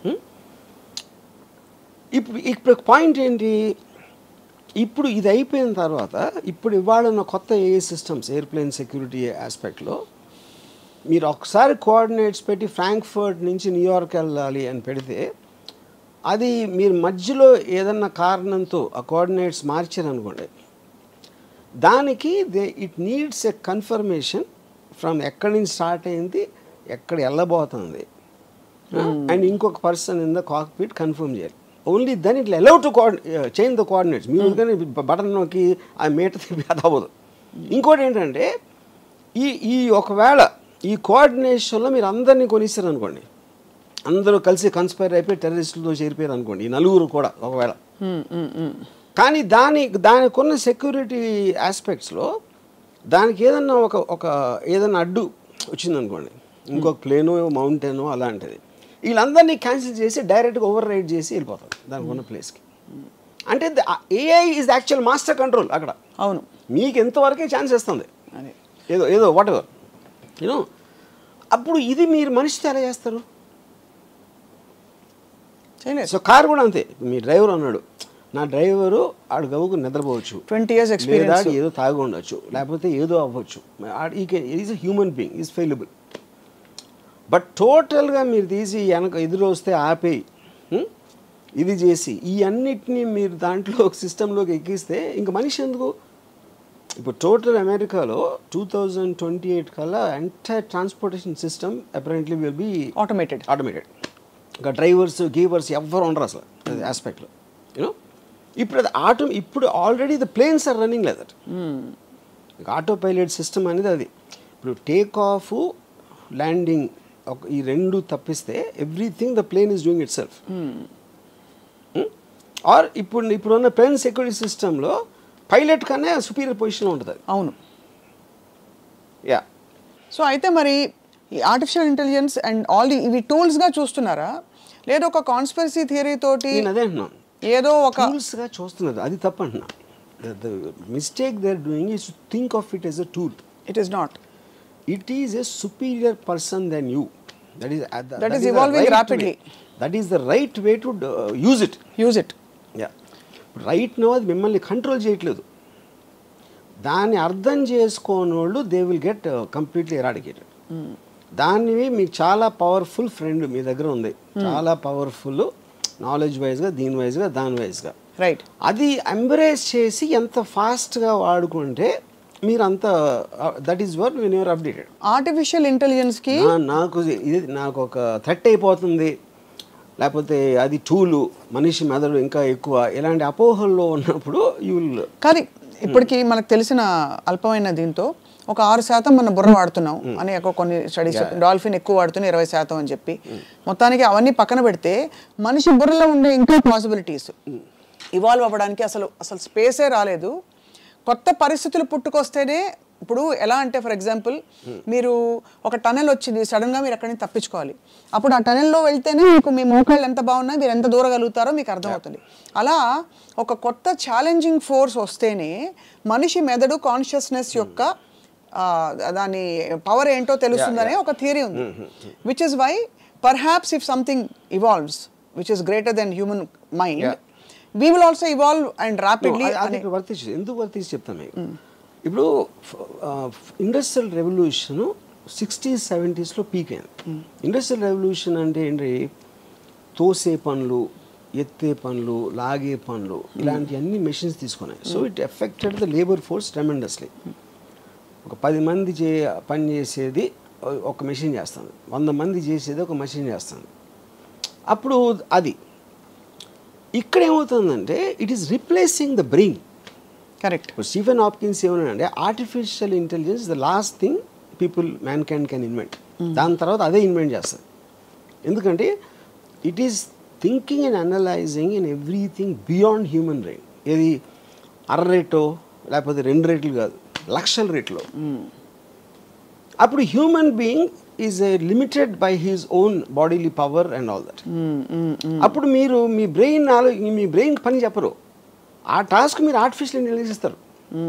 Speaker 2: ఇప్పుడు ఇప్పుడు పాయింట్ ఏంటి, ఇప్పుడు ఇది అయిపోయిన తర్వాత ఇప్పుడు ఇవాళ కొత్త ఏఐ సిస్టమ్స్ ఎయిర్ప్లేన్ సెక్యూరిటీ ఆస్పెక్ట్లో మీరు ఒకసారి కోఆర్డినేట్స్ పెట్టి ఫ్రాంక్ఫర్ట్ నుంచి న్యూయార్క్ వెళ్ళాలి అని పెడితే అది మీరు మధ్యలో ఏదన్నా కారణంతో ఆ కోఆర్డినేట్స్ మార్చారనుకోండి, దానికి they it needs a confirmation from ఎక్కడి నుంచి స్టార్ట్ అయింది ఎక్కడ వెళ్ళబోతుంది అండ్ ఇంకొక person in the cockpit confirm చేయాలి. Only then it allow to కోఆర్డి చేంజ్ ద కోఆర్డినేట్స్. మీరు కానీ బటన్ నొక్కి ఆ మీటర్ తిప్పి అది అవ్వదు. ఇంకోటి ఏంటంటే ఈ ఈ ఒకవేళ ఈ కోఆర్డినేషన్లో మీరు అందరినీ కొనిస్తారు అనుకోండి, అందరూ కలిసి కన్స్పైర్ అయిపోయి టెర్రరిస్టులతో చేరిపోయారు అనుకోండి, ఈ నలుగురు కూడా ఒకవేళ. కానీ దాని దానికి ఉన్న సెక్యూరిటీ ఆస్పెక్ట్స్లో దానికి ఏదన్నా ఒక ఒక ఏదన్నా అడ్డు వచ్చిందనుకోండి, ఇంకొక ప్లేనో మౌంటైనో అలాంటిది, వీళ్ళందరినీ క్యాన్సిల్ చేసి డైరెక్ట్గా ఓవర్ రైడ్ చేసి వెళ్ళిపోతారు దానికి ఉన్న ప్లేస్కి. అంటే AI is actual master control అక్కడ.
Speaker 1: అవును,
Speaker 2: మీకు ఎంతవరకే ఛాన్స్ ఇస్తుంది ఏదో ఏదో వాట్ ఎవర్ యూనో. అప్పుడు ఇది మీరు మనిషితో ఎలా చేస్తారు? సో కార్ కూడా అంతే. మీ డ్రైవర్ అన్నాడు, నా డ్రైవరు ఆడు గవుకు నిద్రపోవచ్చు,
Speaker 1: ట్వంటీ ఇయర్స్ ఎక్స్పీరియన్స్,
Speaker 2: ఏదో తాగి ఉండొచ్చు, లేకపోతే ఏదో అవ్వచ్చు, is a human being, is fallible. But టోటల్గా మీరు తీసి వెనక ఎదురు వస్తే ఆపేయి, ఇది చేసి ఈ అన్నిటినీ మీరు దాంట్లో ఒక సిస్టంలోకి ఎక్కిస్తే ఇంక మనిషి ఎందుకు? ఇప్పుడు టోటల్ అమెరికాలో టూ థౌజండ్ ట్వంటీ ఎయిట్ కల్లా entire transportation system apparently will be
Speaker 1: automated
Speaker 2: automated ఇంకా డ్రైవర్స్ గీవర్స్ ఎవ్వరు ఉండరు అసలు అది ఆస్పెక్ట్లో యూనో. ఇప్పుడు అది ఆటో ఇప్పుడు already the planes are running like that. Autopilot system అనేది అది. ఇప్పుడు టేక్ ఆఫ్ ల్యాండింగ్ ఒక ఈ రెండు తప్పిస్తే everything the plane is doing itself. Or ఇప్పుడు ఇప్పుడున్న ప్లేన్ సెక్యూరిటీ సిస్టంలో పైలట్ కన్నా సుపీరియర్ పొజిషన్లో ఉంటుంది.
Speaker 1: అవును,
Speaker 2: యా.
Speaker 1: సో అయితే మరి ఈ artificial intelligence and all the ఇవి టూల్స్గా చూస్తున్నారా, లేదా ఒక కాన్స్పిరసీ థియరీ తోటి?
Speaker 2: నేను అదే అంటున్నాను,
Speaker 1: ఏదో ఒక
Speaker 2: టూల్స్గా చూస్తున్నారు, అది తప్పు అంటున్నా. The mistake they are doing is to think of it as a tool.
Speaker 1: It is not.
Speaker 2: It is a superior person than you. That is uh,
Speaker 1: that, that is evolving
Speaker 2: right
Speaker 1: rapidly.
Speaker 2: Way. That is the right way to uh, use it.
Speaker 1: Use it.
Speaker 2: Yeah. Right now అది మిమ్మల్ని control చేయట్లేదు. దాన్ని అర్థం చేసుకోనోళ్ళు they will get completely eradicated. దాన్ని మీకు చాలా powerful friend మీ దగ్గర ఉంది, చాలా పవర్ఫుల్ నాలెడ్జ్ వైజ్గా, దీని వైజ్గా, దాని వైజ్గా.
Speaker 1: రైట్.
Speaker 2: అది ఎంబ్రేస్ చేసి ఎంత ఫాస్ట్గా వాడుకుంటే మీరు అంత that is work when you're updated.
Speaker 1: Artificial ఇంటెలిజెన్స్కి
Speaker 2: నాకు ఇది నాకు ఒక థ్రెట్ అయిపోతుంది, లేకపోతే అది టూలు, మనిషి మెదడు ఇంకా ఎక్కువ, ఇలాంటి అపోహల్లో ఉన్నప్పుడు యూ విల్.
Speaker 1: కానీ ఇప్పటికీ మనకు తెలిసిన అల్పమైన దీంతో ఒక ఆరు శాతం మన బుర్ర వాడుతున్నాం అని కొన్ని స్టడీస్, డాల్ఫిన్ ఎక్కువ వాడుతున్నాయి ఇరవై శాతం అని చెప్పి. మొత్తానికి అవన్నీ పక్కన పెడితే మనిషి బుర్రలో ఉండే ఇంకా పాసిబిలిటీస్ ఇవాల్వ్ అవ్వడానికి అసలు అసలు స్పేసే రాలేదు. కొత్త పరిస్థితులు పుట్టుకొస్తేనే, ఇప్పుడు ఎలా అంటే ఫర్ ఎగ్జాంపుల్ మీరు ఒక టనెల్ వచ్చింది, సడన్గా మీరు అక్కడి నుంచి తప్పించుకోవాలి, అప్పుడు ఆ టనెల్లో వెళ్తేనే మీకు మీ మోకాళ్ళు ఎంత బాగున్నాయి, మీరు ఎంత దూరగలుగుతారో మీకు అర్థమవుతుంది. అలా ఒక కొత్త ఛాలెంజింగ్ ఫోర్స్ వస్తేనే మనిషి మెదడు కాన్షియస్నెస్ యొక్క దాని పవర్ ఏంటో తెలుస్తుందనే ఒక థియరీ ఉంది. Which is why perhaps if something evolves which is greater than human mind, we will also evolve and rapidly.
Speaker 2: అది వర్తించి ఎందుకు వర్తించి చెప్తాను మీకు. ఇప్పుడు ఇండస్ట్రియల్ రెవల్యూషన్ సిక్స్టీస్ సెవెంటీస్లో పీక్ అయింది. ఇండస్ట్రియల్ రెవల్యూషన్ అంటే ఏంటి? తోసే పనులు, ఎత్తే పనులు, లాగే పనులు, ఇలాంటి అన్ని మెషిన్స్ తీసుకున్నాయి. So it affected the labour force tremendously. ఒక పది మంది చే పని చేసేది ఒక మెషిన్ చేస్తుంది, వంద మంది చేసేది ఒక మెషిన్ చేస్తుంది. అప్పుడు అది ఇక్కడ ఏమవుతుందంటే it is replacing the brain.
Speaker 1: Correct.
Speaker 2: Stephen Hopkins ఏమన్నాడంటే artificial intelligence the last thing people man can can invent. దాని తర్వాత అదే ఇన్వెంట్ చేస్తుంది. ఎందుకంటే it is thinking and analysing in everything beyond human brain. ఏది అర రేటో లేకపోతే రెండు రేట్లు కాదు, లక్షల రేట్లో. అప్పుడు human being is a limited by his own bodily power and all that. అప్పుడు మీరు మీ బ్రెయిన్ ఆలో మీ బ్రెయిన్ పని చెప్పరు, ఆ టాస్క్ మీరు ఆర్టిఫిషియల్ ఇంటెలిజెన్స్ ఇస్తారు.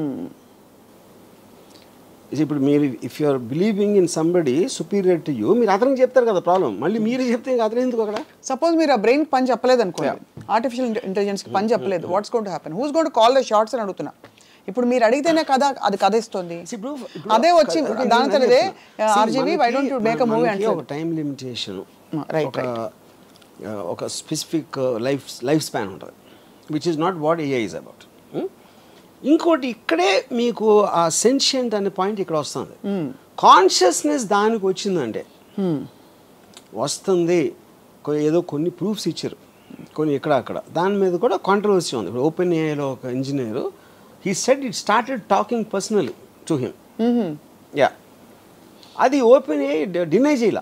Speaker 2: ఇప్పుడు మీరు if you are believing in somebody superior to you, మీరు అతనికి చెప్తారు కదా ప్రాబ్లం, మళ్ళీ మీరు చెప్తే అతను ఎందుకు అక్కడ?
Speaker 1: సపోజ్ మీరు ఆ బ్రెయిన్ పని చెప్పలేదు అనుకోండి, ఆర్టిఫిషియల్ ఇంటెలిజెన్స్కి పని చెప్పలేదు, what's going to happen? Who's going to call the shots అని అడుగుతున్నా. ఇప్పుడు మీరు అడిగితేనే కదా అది కథ ఇస్తుంది. అదే వచ్చి దాని తరదే RGV why don't you make a movie అంటే
Speaker 2: ఒక టైం లిమిటేషన్,
Speaker 1: రైట్ రైట్,
Speaker 2: ఒక స్పెసిఫిక్ లైఫ్ లైఫ్ స్పాన్ ఉంటుంది, which is not what AI is about. ఇంకోటి ఇక్కడే మీకు ఆ సెన్షియంట్ అనే పాయింట్ ఇక్కడ వస్తుంది. కాన్షియస్నెస్ దానికి వచ్చిందంటే వస్తుంది ఏదో కొన్ని ప్రూఫ్స్ ఇచ్చారు, కొన్ని ఇక్కడ అక్కడ. దాని మీద కూడా కాంట్రవర్సీ ఉంది. ఇప్పుడు ఓపెన్ ఏఐలో ఒక engineer, he said it started talking personally to him. Yeah, అది ఓపెన్ ఏఐ డినై చేయాల,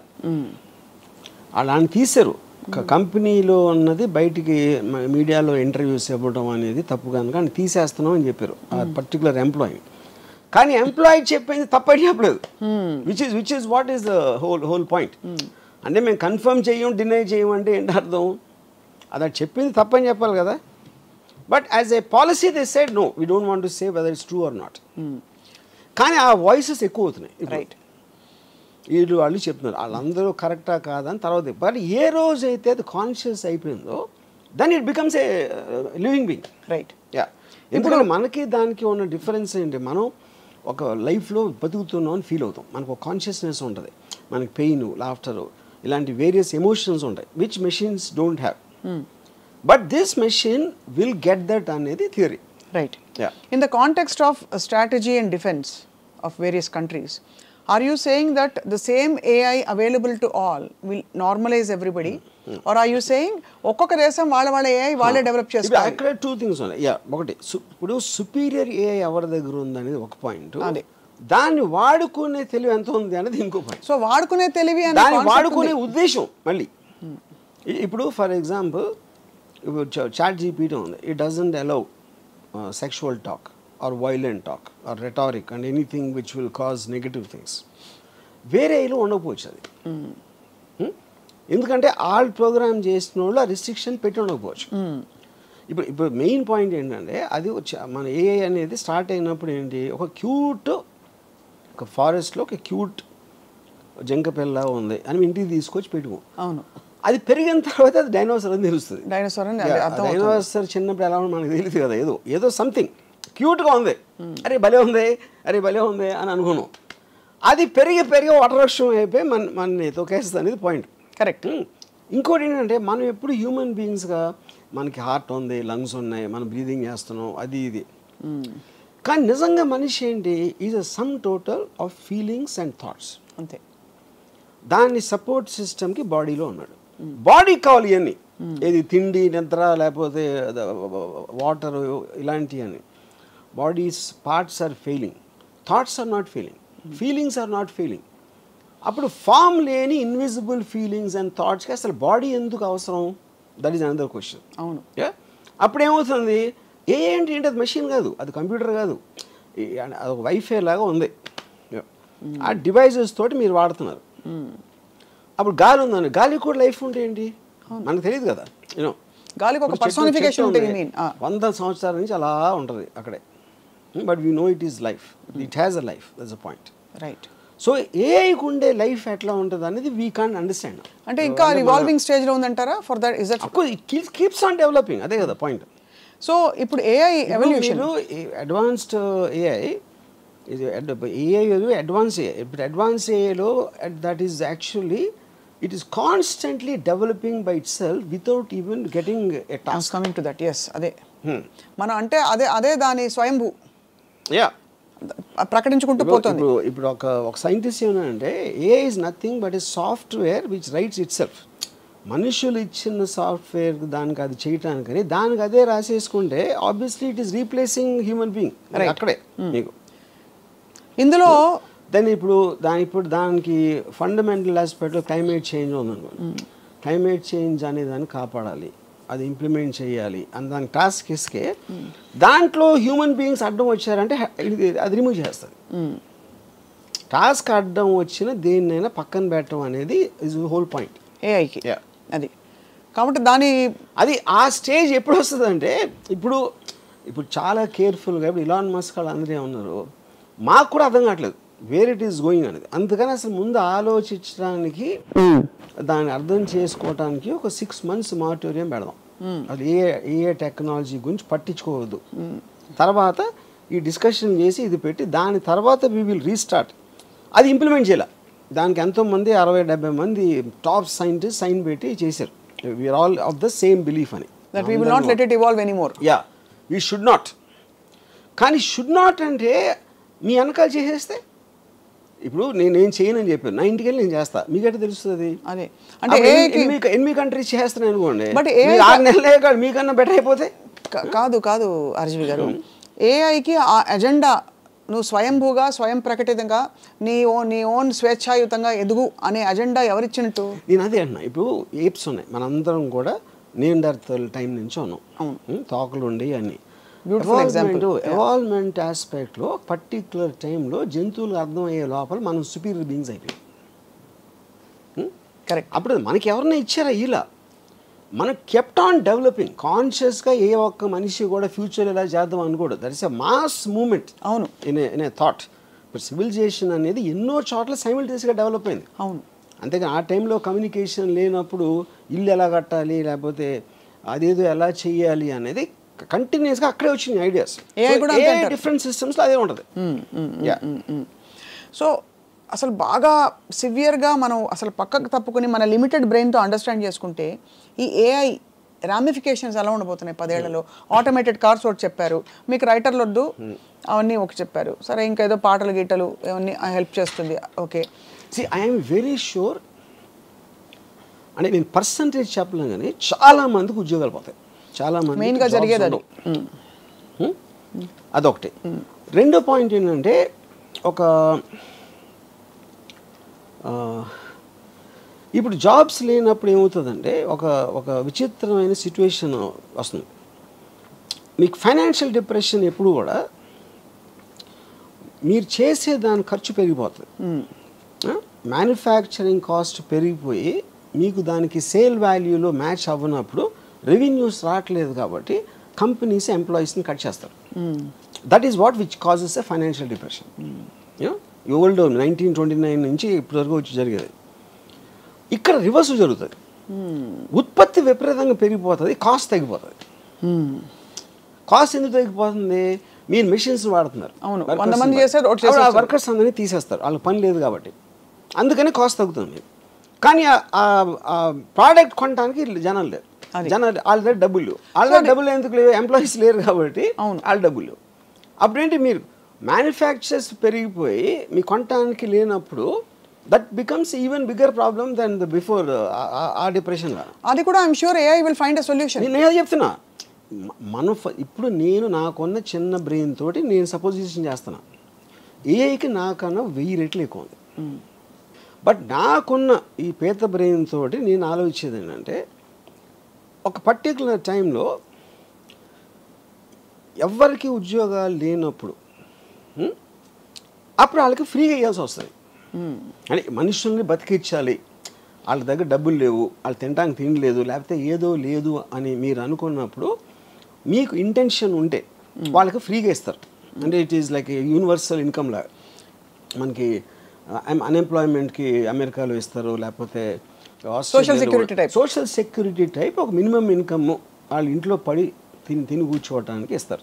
Speaker 2: అలాని తీశారు. కంపెనీలో ఉన్నది బయటికి మీడియాలో ఇంటర్వ్యూస్ ఇవ్వడం అనేది తప్పు కనుక అని తీసేస్తున్నాం అని చెప్పారు ఆ పర్టికులర్ ఎంప్లాయీ. కానీ ఎంప్లాయీ చెప్పింది తప్పని చెప్పలేదు, which is which is what is the whole whole point. అంటే మేము కన్ఫర్మ్ చేయం డినై చేయం అంటే ఏంటి అర్థం? అది చెప్పింది తప్పని చెప్పాలి కదా. But as a policy they said no, we don't want to say whether it's true or not. కానీ ఆ వాయిసెస్ ఎక్కువ అవుతున్నాయి.
Speaker 1: రైట్,
Speaker 2: వీళ్ళు వాళ్ళు చెప్తున్నారు వాళ్ళందరూ కరెక్టా కాదని తర్వాత. బట్ ఏ రోజు అయితే అది కాన్షియస్ అయిపోయిందో then it becomes a living being.
Speaker 1: Right.
Speaker 2: Yeah, ఎందుకంటే మనకి దానికి ఉన్న డిఫరెన్స్ ఏంటి, మనం ఒక లైఫ్లో బతుకుతున్నాం అని ఫీల్ అవుతాం, మనకు ఒక కాన్షియస్నెస్ ఉంటుంది, మనకి పెయిన్, లాఫ్టర్, ఇలాంటి వేరియస్ ఎమోషన్స్ ఉంటాయి which machines don't have. But this machine will get that అనేది theory.
Speaker 1: Right.
Speaker 2: Yeah,
Speaker 1: in the context of strategy and defence of various countries, are you saying that the same A I available to all will normalize everybody? Hmm. Or are you saying ఒక్కొక్క దేశం వాళ్ళ వాళ్ళ AI వాళ్ళే develop చేసుకోవాలి?
Speaker 2: అక్కడ two things ఉన్నాయి. Yeah, ఒకటి ఇప్పుడు సుపీరియర్ ఏఐ ఎవరి దగ్గర ఉంది అనేది ఒక పాయింట్,
Speaker 1: అదే
Speaker 2: దాన్ని వాడుకునే తెలివి ఎంత ఉంది అనేది ఇంకో పాయింట్.
Speaker 1: సో వాడుకునే తెలివి
Speaker 2: దాన్ని వాడుకునే ఉద్దేశం మళ్ళీ. ఇప్పుడు ఫర్ ఎగ్జాంపుల్ ఇప్పుడు చాట్ జీపీటీ ఉంది, it doesn't allow sexual talk or violent talk or rhetoric and anything which will cause negative things. వేరే ఏలో ఉండకపోవచ్చు అది, ఎందుకంటే ఆల్ ప్రోగ్రామ్ చేసిన వాళ్ళు ఆ రిస్ట్రిక్షన్ పెట్టి ఉండకపోవచ్చు. ఇప్పుడు ఇప్పుడు మెయిన్ పాయింట్ ఏంటంటే అది మన ఏఐ అనేది స్టార్ట్ అయినప్పుడు ఏంటి, ఒక క్యూట్ ఒక ఫారెస్ట్లో ఒక క్యూట్ జంక పిల్ల ఉంది అని ఇంటికి తీసుకొచ్చి పెట్టుకో.
Speaker 1: అవును,
Speaker 2: అది పెరిగిన తర్వాత అది డైనోసార్ అని తెలుస్తుంది.
Speaker 1: డైనోసార్
Speaker 2: డైనోసార్ చిన్నప్పుడు ఎలా మనకు తెలియదు కదా, ఏదో ఏదో సంథింగ్ క్యూట్గా ఉంది, అరే భలే ఉంది, అరే భలే ఉంది అని అనుకున్నాం. అది పెరిగి పెరిగి వటవృక్షం అయిపోయి మన మన తొకేస్తుంది అనేది పాయింట్.
Speaker 1: కరెక్ట్.
Speaker 2: ఇంకోటి ఏంటంటే మనం ఎప్పుడు హ్యూమన్ బీయింగ్స్గా మనకి హార్ట్ ఉంది, లంగ్స్ ఉన్నాయి, మనం బ్రీదింగ్ చేస్తున్నాం, అది ఇది. కానీ నిజంగా మనిషి ఏంటి, is a sum total of feelings and thoughts.
Speaker 1: అంతే.
Speaker 2: దాన్ని సపోర్ట్ సిస్టమ్కి బాడీలో ఉన్నాడు. బాడీకి కావాలి ఇవన్నీ, ఏది తిండి, నిద్ర, లేకపోతే వాటర్, ఇలాంటివి అని. Bodies parts are failing, thoughts are not failing, feelings are not failing. అప్పుడు ఫామ్ లేని ఇన్విజిబుల్ ఫీలింగ్స్ అండ్ థాట్స్కి అసలు బాడీ ఎందుకు అవసరం? That is another question.
Speaker 1: అవును.
Speaker 2: అప్పుడు ఏమవుతుంది, ఏ ఏంటి ఏంటి అది మెషిన్ కాదు, అది కంప్యూటర్ కాదు, అది ఒక వైఫై లాగా ఉంది. ఆ డివైజెస్ తోటి మీరు వాడుతున్నారు. అప్పుడు గాలి ఉందని, గాలి కూడా లైఫ్ ఉంటే ఏంటి మనకు తెలియదు కదా. యూనో
Speaker 1: గాలికి ఒక పర్సనిఫికేషన్ ఉంటుంది,
Speaker 2: వంద సంవత్సరాల నుంచి అలా ఉంటుంది అక్కడే. But we know it is life, it has a life, that's a point.
Speaker 1: Right.
Speaker 2: So ఏఐకి ఉండే లైఫ్ ఎట్లా ఉంటుంది అనేది వీ కాంట్ అండర్స్టాండ్.
Speaker 1: అంటే ఇంకా రివాల్వింగ్ స్టేజ్లో ఉందంటారా? For that is that
Speaker 2: it keeps on developing, అదే కదా పాయింట్.
Speaker 1: సో ఇప్పుడు AI evolution,
Speaker 2: advanced AI AI advance AI. ఇప్పుడు అడ్వాన్స్ ఏఐలో that is actually it is constantly developing by itself without even getting a task.
Speaker 1: I was coming to that. Yes, అదే మనం అంటే అదే అదే దాని స్వయంభూ
Speaker 2: యా
Speaker 1: ప్రకటించుకుంటూ పోతుంది.
Speaker 2: ఇప్పుడు ఇప్పుడు ఒక ఒక సైంటిస్ట్ ఏమన్నాడంటే AI is nothing but a software which writes itself. మనుషులు ఇచ్చిన సాఫ్ట్వేర్ దానికి అది చేయటానికి దానికి అదే రాసేసుకుంటే obviously it is replacing human being అక్కడే మీకు.
Speaker 1: ఇందులో
Speaker 2: దాన్ని ఇప్పుడు దాని ఇప్పుడు దానికి ఫండమెంటల్ ఆస్పెక్ట్లో క్లైమేట్ చేంజ్ ఉందనుకోండి, క్లైమేట్ చేంజ్ అనే దాన్ని కాపాడాలి, అది ఇంప్లిమెంట్ చేయాలి అని దాని టాస్క్ ఇస్తే దాంట్లో హ్యూమన్ బీయింగ్స్ అడ్డం వచ్చారంటే అది రిమూవ్ చేస్తుంది. టాస్క్ అడ్డం వచ్చిన దేన్నైనా పక్కన పెట్టడం అనేది ఇస్ హోల్ పాయింట్
Speaker 1: ఏఐకి. అది కాబట్టి దాని
Speaker 2: అది ఆ స్టేజ్ ఎప్పుడు వస్తుంది అంటే ఇప్పుడు ఇప్పుడు చాలా కేర్ఫుల్గా ఇప్పుడు ఇలాన్ మస్క్ వాళ్ళు అందరూ ఉన్నారు, మాకు కూడా అర్థం కావట్లేదు వేర్ ఇట్ ఈస్ గోయింగ్ అనేది. అందుకని అసలు ముందు ఆలోచించడానికి దాన్ని అర్థం చేసుకోవడానికి ఒక సిక్స్ మంత్స్ మానిటోరియం పెడదాం. అది ఏ ఏ టెక్నాలజీ గురించి పట్టించుకోవద్దు, తర్వాత ఈ డిస్కషన్ చేసి ఇది పెట్టి దాని తర్వాత వీ విల్ రీస్టార్ట్. అది ఇంప్లిమెంట్ చేయాలి. దానికి ఎంతోమంది అరవై డెబ్బై మంది టాప్ సైంటిస్ట్ సైన్ పెట్టి చేశారు. We are all of the same belief అని.
Speaker 1: That we will not let it evolve anymore.
Speaker 2: Yeah, we should not. కానీ షుడ్ నాట్ అంటే మీ వెనకాల చేసేస్తే ఇప్పుడు నేను నేను చేయనని చెప్పాను, నా ఇంటికి వెళ్ళి నేను చేస్తా, మీకైతే తెలుస్తుంది.
Speaker 1: అదే అంటే
Speaker 2: ఎనిమిది ఎనిమిది కంట్రీస్ చేస్తున్నాను అనుకోండి,
Speaker 1: బట్
Speaker 2: ఆరు నెలలే కాదు మీకన్నా బెటర్ అయిపోతే.
Speaker 1: కాదు కాదు ఆర్జీవి గారు, ఏఐకి ఆ ఎజెండా నువ్వు స్వయంభూగా స్వయం ప్రకటితంగా నీ ఓ నీ ఓన్ స్వేచ్ఛాయుతంగా ఎదుగు అనే అజెండా ఎవరిచ్చినట్టు?
Speaker 2: నేను అదే అన్నా, ఇప్పుడు ఏప్స్ ఉన్నాయి, మనందరం కూడా నియాండర్తల్ టైం నుంచి ఉన్నాం, తోకలు ఉండి అన్నీ. ఎవాల్వ్మెంట్ ఆస్పెక్ట్లో పర్టిక్యులర్ టైంలో జంతువులకు అర్థమయ్యే లోపల మనం సుపీరియర్ బీయింగ్స్ అయిపోయాం.
Speaker 1: కరెక్ట్.
Speaker 2: అప్పుడు మనకి ఎవరన్నా ఇచ్చారా? ఇలా మనం కెప్ట్ ఆన్ డెవలపింగ్ కాన్షియస్గా. ఏ ఒక్క మనిషి కూడా ఫ్యూచర్ ఎలా చేద్దాం అనుకోడు. That is a mass moment.
Speaker 1: అవును.
Speaker 2: In in a thought. ఇప్పుడు సివిలైజేషన్ అనేది ఎన్నో చోట్ల సైమిల్టేనియస్గా డెవలప్ అయింది.
Speaker 1: అవును.
Speaker 2: అంతేగా ఆ టైంలో కమ్యూనికేషన్ లేనప్పుడు ఇల్లు ఎలా కట్టాలి, లేకపోతే అదేదో ఎలా చేయాలి అనేది కంటిన్యూస్గా అక్కడే వచ్చినాయి ఐడియాస్. డిఫరెంట్ సిస్టమ్స్లో అదే ఉంటుంది.
Speaker 1: సో అసలు బాగా సివియర్గా మనం అసలు పక్కకు తప్పుకొని మన లిమిటెడ్ బ్రెయిన్తో అండర్స్టాండ్ చేసుకుంటే ఈ ఏఐ రామిఫికేషన్స్ ఎలా ఉండబోతున్నాయి పదేళ్లలో? ఆటోమేటెడ్ కార్స్ ఒకటి చెప్పారు, మీకు రైటర్లు వద్దు అవన్నీ ఒకటి చెప్పారు, సరే ఇంకేదో పాటలు గీటలు అవన్నీ హెల్ప్ చేస్తుంది. Okay,
Speaker 2: see I'm very sure, అంటే నేను పర్సంటేజ్ చెప్పలేను కానీ చాలా మందికి ఉద్యోగాలు పోతాయి. చాలా మంది
Speaker 1: మెయిన్గా జరిగేది అది.
Speaker 2: అదొకటి. రెండో పాయింట్ ఏంటంటే, ఒక ఇప్పుడు జాబ్స్ లేనప్పుడు ఏమవుతుందంటే ఒక ఒక విచిత్రమైన సిచ్యువేషన్ వస్తుంది. మీకు ఫైనాన్షియల్ డిప్రెషన్ ఎప్పుడు కూడా మీరు చేసే దాని ఖర్చు పెరిగిపోతుంది. మ్యానుఫ్యాక్చరింగ్ కాస్ట్ పెరిగిపోయి మీకు దానికి సేల్ వాల్యూలో మ్యాచ్ అవ్వనప్పుడు రెవెన్యూస్ రావట్లేదు కాబట్టి కంపెనీస్ ఎంప్లాయీస్ని కట్ చేస్తారు. That is what which causes a financial depression. Old nineteen twenty nine నుంచి ఇప్పటివరకు వచ్చి జరిగేది. ఇక్కడ రివర్స్ జరుగుతుంది. ఉత్పత్తి విపరీతంగా పెరిగిపోతుంది, కాస్ట్ తగ్గిపోతుంది. కాస్ట్ ఎందుకు తగ్గిపోతుంది? మీరు మెషిన్స్ వాడుతున్నారు, వర్కర్స్ అందరినీ తీసేస్తారు, వాళ్ళకి పని లేదు కాబట్టి, అందుకని కాస్ట్ తగ్గుతుంది. కానీ ఆ ప్రోడక్ట్ కొనడానికి జనాలు లేరు, జనాలు వాళ్ళ దగ్గర డబ్బులు లేవు. వాళ్ళ దగ్గర డబ్బులు ఎందుకు లేవు? ఎంప్లాయీస్ లేరు కాబట్టి వాళ్ళ డబ్బులు లేవు. అప్పుడేంటి, మీరు మ్యానుఫ్యాక్చర్స్ పెరిగిపోయి మీ కొనటానికి లేనప్పుడు that becomes even bigger problem than the before uh depression.
Speaker 1: అది కూడా I'm sure AI will find a solution.
Speaker 2: నేను చెప్తున్నా, మనం ఇప్పుడు నేను నాకున్న చిన్న బ్రెయిన్ తోటి నేను సపోజిషన్ చేస్తున్నా, ఏఐకి నాకన్నా వెయ్యి రెట్లు ఎక్కువ ఉంది. బట్ నాకున్న ఈ పేద బ్రెయిన్ తోటి నేను ఆలోచించేది ఏంటంటే, ఒక పర్టికులర్ టైంలో ఎవరికి ఉద్యోగాలు లేనప్పుడు అప్పుడు వాళ్ళకి ఫ్రీగా ఇవ్వాల్సి వస్తుంది. అంటే మనుషుల్ని బతికించాలి, వాళ్ళ దగ్గర డబ్బులు లేవు, వాళ్ళు తినడానికి తిండి లేదు, లేకపోతే ఏదో లేదు అని మీరు అనుకున్నప్పుడు మీకు ఇంటెన్షన్ ఉంటే వాళ్ళకి ఫ్రీగా ఇస్తారు. అంటే it is like universal income లాగా. మనకి అన్ఎంప్లాయ్మెంట్కి అమెరికాలో ఇస్తారు, లేకపోతే
Speaker 1: social security type
Speaker 2: social security type ఒక మినిమం ఇన్కమ్ వాళ్ళ ఇంట్లో పడి తిని తిని కూర్చోవటానికి ఇస్తారు.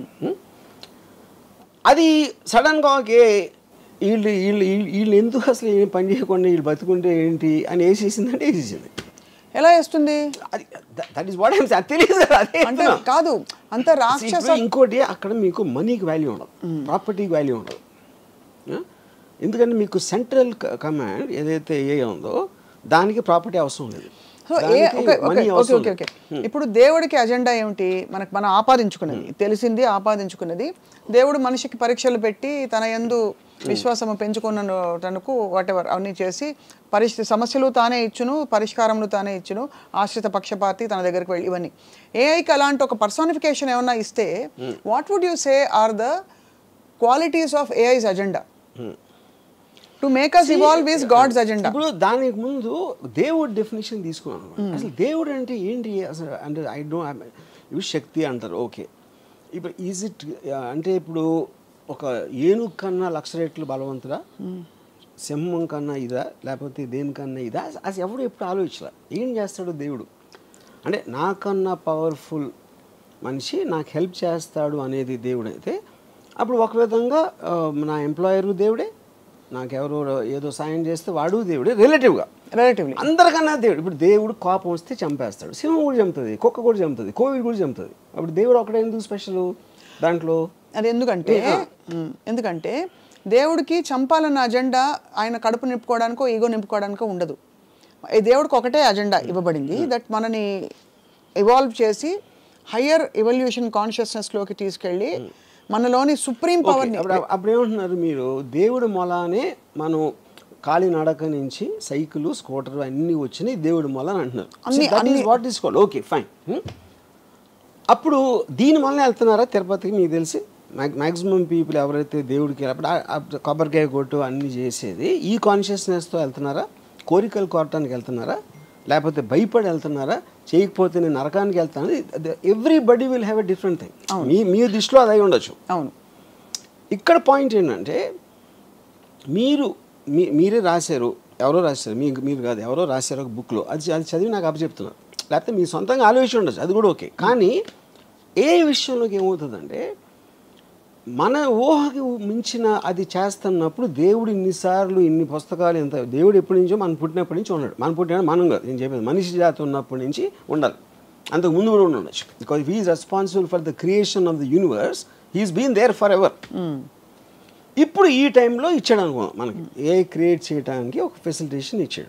Speaker 2: అది సడన్గా ఓకే వీళ్ళు వీళ్ళు వీళ్ళు ఎందుకు అసలు ఏం పని చేయకుండా వీళ్ళు బతుకుంటే ఏంటి అని వేసేసిందంటే వేసేసింది.
Speaker 1: ఎలా వేస్తుంది?
Speaker 2: అది that is what I'm saying. తెలియదు అదే
Speaker 1: అంటే కాదు అంత రాక్షస.
Speaker 2: ఇంకోటి, అక్కడ మీకు మనీకి వాల్యూ ఉండదు, ప్రాపర్టీకి వాల్యూ ఉండదు. ఎందుకంటే మీకు సెంట్రల్ కమాండ్ ఏదైతే ఏ ఉందో దానికి ప్రాపర్టీ అవసరం లేదు.
Speaker 1: So uh okay okay okay okay ఇప్పుడు దేవుడికి అజెండా ఏమిటి? మనకు మనం ఆపాదించుకున్నది తెలిసింది, ఆపాదించుకున్నది. దేవుడు మనిషికి పరీక్షలు పెట్టి తన యందు విశ్వాసము పెంచుకున్న తనకు వాట్ ఎవర్ అవన్నీ చేసి పరిస్థితి సమస్యలు తానే ఇచ్చును, పరిష్కారములు తానే ఇచ్చును, ఆశ్రిత పక్షపాతి తన దగ్గరికి వెళ్ళి ఇవన్నీ. ఏఐకి అలాంటి ఒక పర్సానిఫికేషన్ ఏమన్నా ఇస్తే what would you say are the qualities of AI's agenda to make us evolve is God's agenda?
Speaker 2: ఇప్పుడు దానికి ముందు దేవుడు డెఫినేషన్ తీసుకున్నాను. అసలు దేవుడు అంటే ఏంటి అసలు? అంటే ఐ డోంట్ ఇవి శక్తి అంటారు, ఓకే. ఇప్పుడు ఈజ్ ఇట్ అంటే ఇప్పుడు ఒక ఏనుగు కన్నా లక్ష రెట్లు బలవంతుడా, సింహం కన్నా ఇదా, లేకపోతే దేనికన్నా ఇదా? అది ఎవడు ఎప్పుడు ఆలోచించలే. ఏం చేస్తాడు దేవుడు అంటే, నాకన్నా పవర్ఫుల్ మనిషి నాకు హెల్ప్ చేస్తాడు అనేది దేవుడు అయితే, అప్పుడు ఒక విధంగా నా ఎంప్లాయరు దేవుడే, నాకెవరో ఏదో సాయం చేస్తే వాడు దేవుడే. రిలేటివ్గా
Speaker 1: రిలేటివ్లీ
Speaker 2: అందరికన్నా దేవుడు. ఇప్పుడు దేవుడు కోపం వస్తే చంపేస్తాడు, సింహం కూడా చంపుతుంది, కుక్క కూడా చంపుతుంది, కోవిడ్ కూడా చంపుతుంది. అప్పుడు దేవుడు ఒకటే ఎందుకు స్పెషల్ దాంట్లో?
Speaker 1: అది ఎందుకంటే ఎందుకంటే దేవుడికి చంపాలన్న అజెండా ఆయన కడుపు నింపుకోవడానికో ఈగో నింపుకోవడానికో ఉండదు. ఈ దేవుడికి ఒకటే అజెండా ఇవ్వబడింది, దట్ మనని ఇవాల్వ్ చేసి హయ్యర్ ఎవల్యూషన్ కాన్షియస్నెస్లోకి తీసుకెళ్ళి మనలోని సుప్రీం పవర్ని.
Speaker 2: అప్పుడు ఏమంటున్నారు మీరు, దేవుడు మొలానే మనం కాలినడక నుంచి సైకిల్ స్కూటర్ అన్నీ వచ్చినాయి దేవుడి మొల అని అంటున్నారు. What is called okay fine. అప్పుడు దీని వల్ల వెళ్తున్నారా తిరుపతికి? మీకు తెలిసి మ్యాక్సిమం పీపుల్ ఎవరైతే దేవుడికి అప్పుడు కొబ్బరికాయ కొట్టు అన్నీ చేసేది ఈ కాన్షియస్నెస్తో వెళ్తున్నారా? కోరికలు కోరటానికి వెళ్తున్నారా? లేకపోతే భయపడి వెళ్తున్నారా? చేయకపోతే నేను నరకానికి వెళ్తాను? Everybody will have a different thing. మీ మీ దృష్టిలో అది అయి ఉండొచ్చు.
Speaker 1: అవును.
Speaker 2: ఇక్కడ పాయింట్ ఏంటంటే మీరు మీ మీరే రాశారు, ఎవరో రాశారు, మీకు మీరు కాదు, ఎవరో రాశారు ఒక బుక్లో, అది అది చదివి నాకు అప్పచెప్తున్నారు. లేకపోతే మీ సొంతంగా ఆలోచన ఉండొచ్చు, అది కూడా ఓకే. కానీ ఏ విషయంలోకి ఏమవుతుందంటే మన ఊహకి మించిన అది చేస్తున్నప్పుడు దేవుడు ఇన్నిసార్లు ఇన్ని పుస్తకాలు ఎంత దేవుడు ఎప్పటి నుంచో మనం పుట్టినప్పటి నుంచి ఉన్నాడు. మనం పుట్టిన మనం కాదు, నేను చెప్పేది మనిషి జాతి ఉన్నప్పటి నుంచి ఉండాలి, అంతకు ముందు కూడా ఉండొచ్చు. Because he is responsible for the creation of the universe, he's been there forever. ఇప్పుడు ఈ టైంలో ఇచ్చాడు అనుకో మనకి, ఏ క్రియేట్ చేయడానికి ఒక ఫెసిలిటేషన్ ఇచ్చాడు.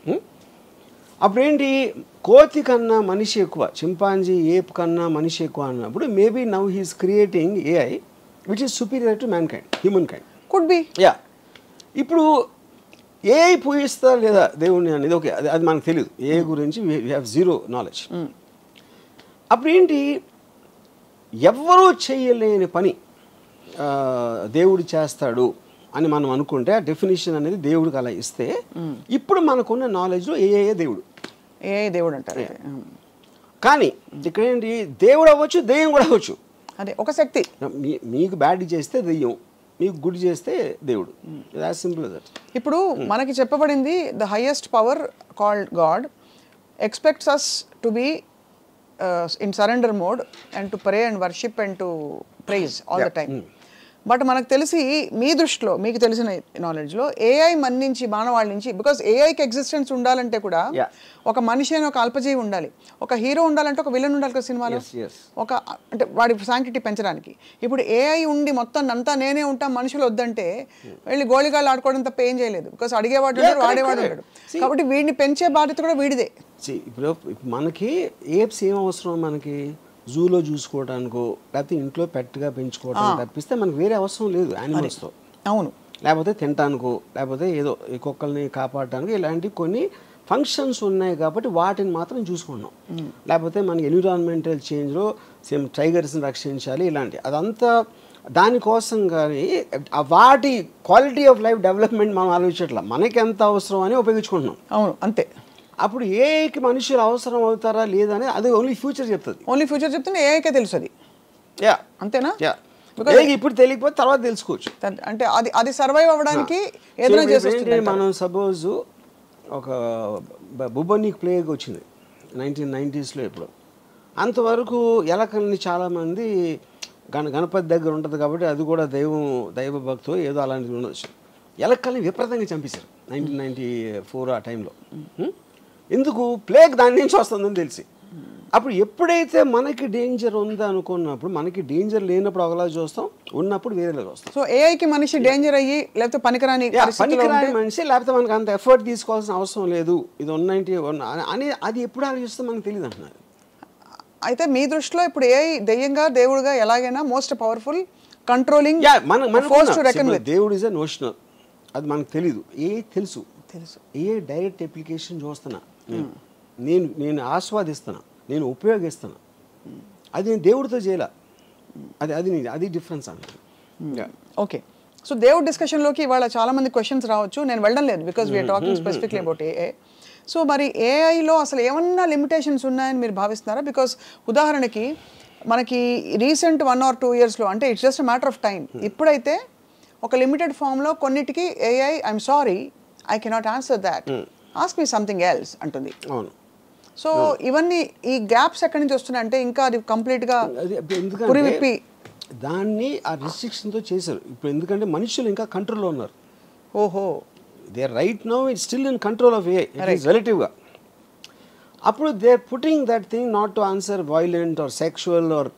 Speaker 2: అప్పుడేంటి, కోతి కన్నా మనిషి ఎక్కువ, చింపాంజీ ఏప్ కన్నా మనిషి ఎక్కువ అన్నప్పుడు maybe now he's creating AI which is superior to mankind, humankind.
Speaker 1: Could be.
Speaker 2: Yeah. ఇప్పుడు ఏఐ పూజిస్తా లేదా దేవుడిని అనేది ఓకే, అది అది మనకు తెలియదు, ఏ గురించి వీ హ్యావ్ జీరో నాలెడ్జ్. అప్పుడు ఏంటి, ఎవ్వరూ చేయలేని పని దేవుడు చేస్తాడు అని మనం అనుకుంటే ఆ డెఫినేషన్ అనేది దేవుడికి అలా ఇస్తే, ఇప్పుడు మనకున్న నాలెడ్జ్లో ఏఏ దేవుడు,
Speaker 1: ఏ దేవుడు అంటారు.
Speaker 2: కానీ ఇక్కడ ఏంటి, దేవుడు అవ్వచ్చు, దెయ్యం కూడా అవ్వచ్చు.
Speaker 1: అదే ఒక శక్తి.
Speaker 2: మీకు బ్యాడ్ చేస్తే దెయ్యం, మీకు గుడ్ చేస్తే దేవుడు. As simple that.
Speaker 1: ఇప్పుడు మనకి చెప్పబడింది the highest power called God expects us to be in surrender mode and to pray and worship and to praise all the time. But మనకు తెలిసి మీ దృష్టిలో మీకు తెలిసిన నాలెడ్జ్లో ఏఐ మన నుంచి మానవాళ్ళ నుంచి, బికాస్ ఏఐకి ఎగ్జిస్టెన్స్ ఉండాలంటే కూడా ఒక మనిషి అని ఒక అల్పజీవి ఉండాలి, ఒక హీరో ఉండాలంటే ఒక విలన్ ఉండాలి కదా సినిమాలో, ఒక అంటే వాడి సాంక్టిటీ పెంచడానికి. ఇప్పుడు ఏఐ ఉండి మొత్తం అంతా నేనే ఉంటా మనుషులు వద్దంటే వెళ్ళి గోళిగాళ్ళు ఆడుకోవడం తప్ప ఏం చేయలేదు, బికాస్ అడిగేవాడు ఉంటాడు, వాడేవాడు ఉంటాడు. కాబట్టి వీడిని పెంచే బాధ్యత కూడా వీడిదే.
Speaker 2: ఇప్పుడు మనకి ఏప్స్ ఏం అవసరం, మనకి జూలో చూసుకోవడానికో లేకపోతే ఇంట్లో పెట్టుగా పెంచుకోవడానికి తప్పిస్తే మనకు వేరే అవసరం లేదు యానిమల్స్తో.
Speaker 1: అవును.
Speaker 2: లేకపోతే తినటానికో లేకపోతే ఏదో ఈ కుక్కల్ని కాపాడటానికి ఇలాంటి కొన్ని ఫంక్షన్స్ ఉన్నాయి కాబట్టి వాటిని మాత్రం చూసుకున్నాం. లేకపోతే మన ఎన్విరాన్మెంటల్ చేంజ్లో సేమ్ టైగర్స్ని రక్షించాలి ఇలాంటి అదంతా దానికోసం. కానీ వాటి క్వాలిటీ ఆఫ్ లైఫ్ డెవలప్మెంట్ మనం ఆలోచించట్లా, మనకి ఎంత అవసరం అని ఉపయోగించుకుంటున్నాం.
Speaker 1: అవును, అంతే.
Speaker 2: అప్పుడు ఏఐకి మనుషులు అవసరం అవుతారా లేదా అనేది అది ఓన్లీ ఫ్యూచర్ చెప్తుంది.
Speaker 1: ఓన్లీ ఫ్యూచర్ చెప్తే ఏఐకే తెలుసు అది.
Speaker 2: యా,
Speaker 1: అంతేనా?
Speaker 2: యా, ఇప్పుడు తెలియకపోతే తర్వాత తెలుసుకోవచ్చు.
Speaker 1: అంటే అది అది సర్వైవ్ అవ్వడానికి ఏదైనా చేస్తుంది.
Speaker 2: మనం సపోజ్ ఒక బుబనిక్ ప్లేగ్ వచ్చింది నైన్టీన్ నైంటీస్లో ఇప్పుడు, అంతవరకు ఎలకల్ని చాలామంది గణ గణపతి దగ్గర ఉంటుంది కాబట్టి అది కూడా దైవం దైవ భక్తో ఏదో అలాంటిది ఉండొచ్చు. ఎలకల్ని విపరీతంగా చంపేశారు నైన్టీన్ నైంటీ ఫోర్ ఆ టైంలో. ఎందుకు? ప్లేగ్ దాని నుంచి వస్తుందని తెలిసి. అప్పుడు ఎప్పుడైతే మనకి డేంజర్ ఉందా అనుకున్నప్పుడు, మనకి డేంజర్ లేనప్పుడు ఒకలా చూస్తాం, ఉన్నప్పుడు వేరేలా చూస్తాం.
Speaker 1: సో ఏఐకి మనిషి డేంజర్ అయ్యి లేకపోతే పనికిరాని
Speaker 2: పనికిరాని మనిషి లేకపోతే మనకు అంత ఎఫర్ట్ తీసుకోవాల్సిన అవసరం లేదు, ఇది వన్ నైంటీ వన్ అని అది ఎప్పుడు ఆలోచిస్తే మనకు తెలియదు అంటున్నారు.
Speaker 1: అయితే మీ దృష్టిలో ఇప్పుడు ఏఐ దెయ్యంగా దేవుడుగా ఎలాగైనా మోస్ట్ పవర్ఫుల్ కంట్రోలింగ్
Speaker 2: దేవుడు ఇస్ ఎ నోషనల్, అది మనకు తెలీదు. ఏ తెలుసు
Speaker 1: తెలుసు
Speaker 2: ఏ డైరెక్ట్ అప్లికేషన్ చూస్తున్నా, నేను నేను ఆస్వాదిస్తున్నా, నేను ఉపయోగిస్తున్నా, అది నేను దేవుడితో చేయాల, అది అది అది డిఫరెన్స్ అన్న.
Speaker 1: ఓకే, సో దేవుడి డిస్కషన్లోకి ఇవాళ చాలా మంది క్వశ్చన్స్ రావచ్చు, నేను వెళ్ళడం లేదు because we are talking specifically about AI. So మరి ఏఐలో అసలు ఏమన్నా లిమిటేషన్స్ ఉన్నాయని మీరు భావిస్తున్నారా? బికాస్ ఉదాహరణకి మనకి రీసెంట్ వన్ ఆర్ టూ ఇయర్స్లో, అంటే it's just matter of time, ఇప్పుడైతే ఒక లిమిటెడ్ ఫామ్లో కొన్నిటికి AI I'm sorry I cannot answer that, ask me something else అంటుంది. సో ఇవన్నీ ఈ గ్యాప్స్ ఎక్కడి నుంచి వస్తున్నాయి అంటే ఇంకా అది కంప్లీట్గా పురివిప్పి
Speaker 2: దాన్ని ఆ రిస్ట్రిక్షన్తో చేశారు ఇప్పుడు. ఎందుకంటే మనుషులు ఇంకా కంట్రోల్లో ఉన్నారు.
Speaker 1: ఓహో,
Speaker 2: they are right now it's still in control of AI, it is రిలేటివ్గా. అప్పుడు they are putting that thing not to answer violent or sexual or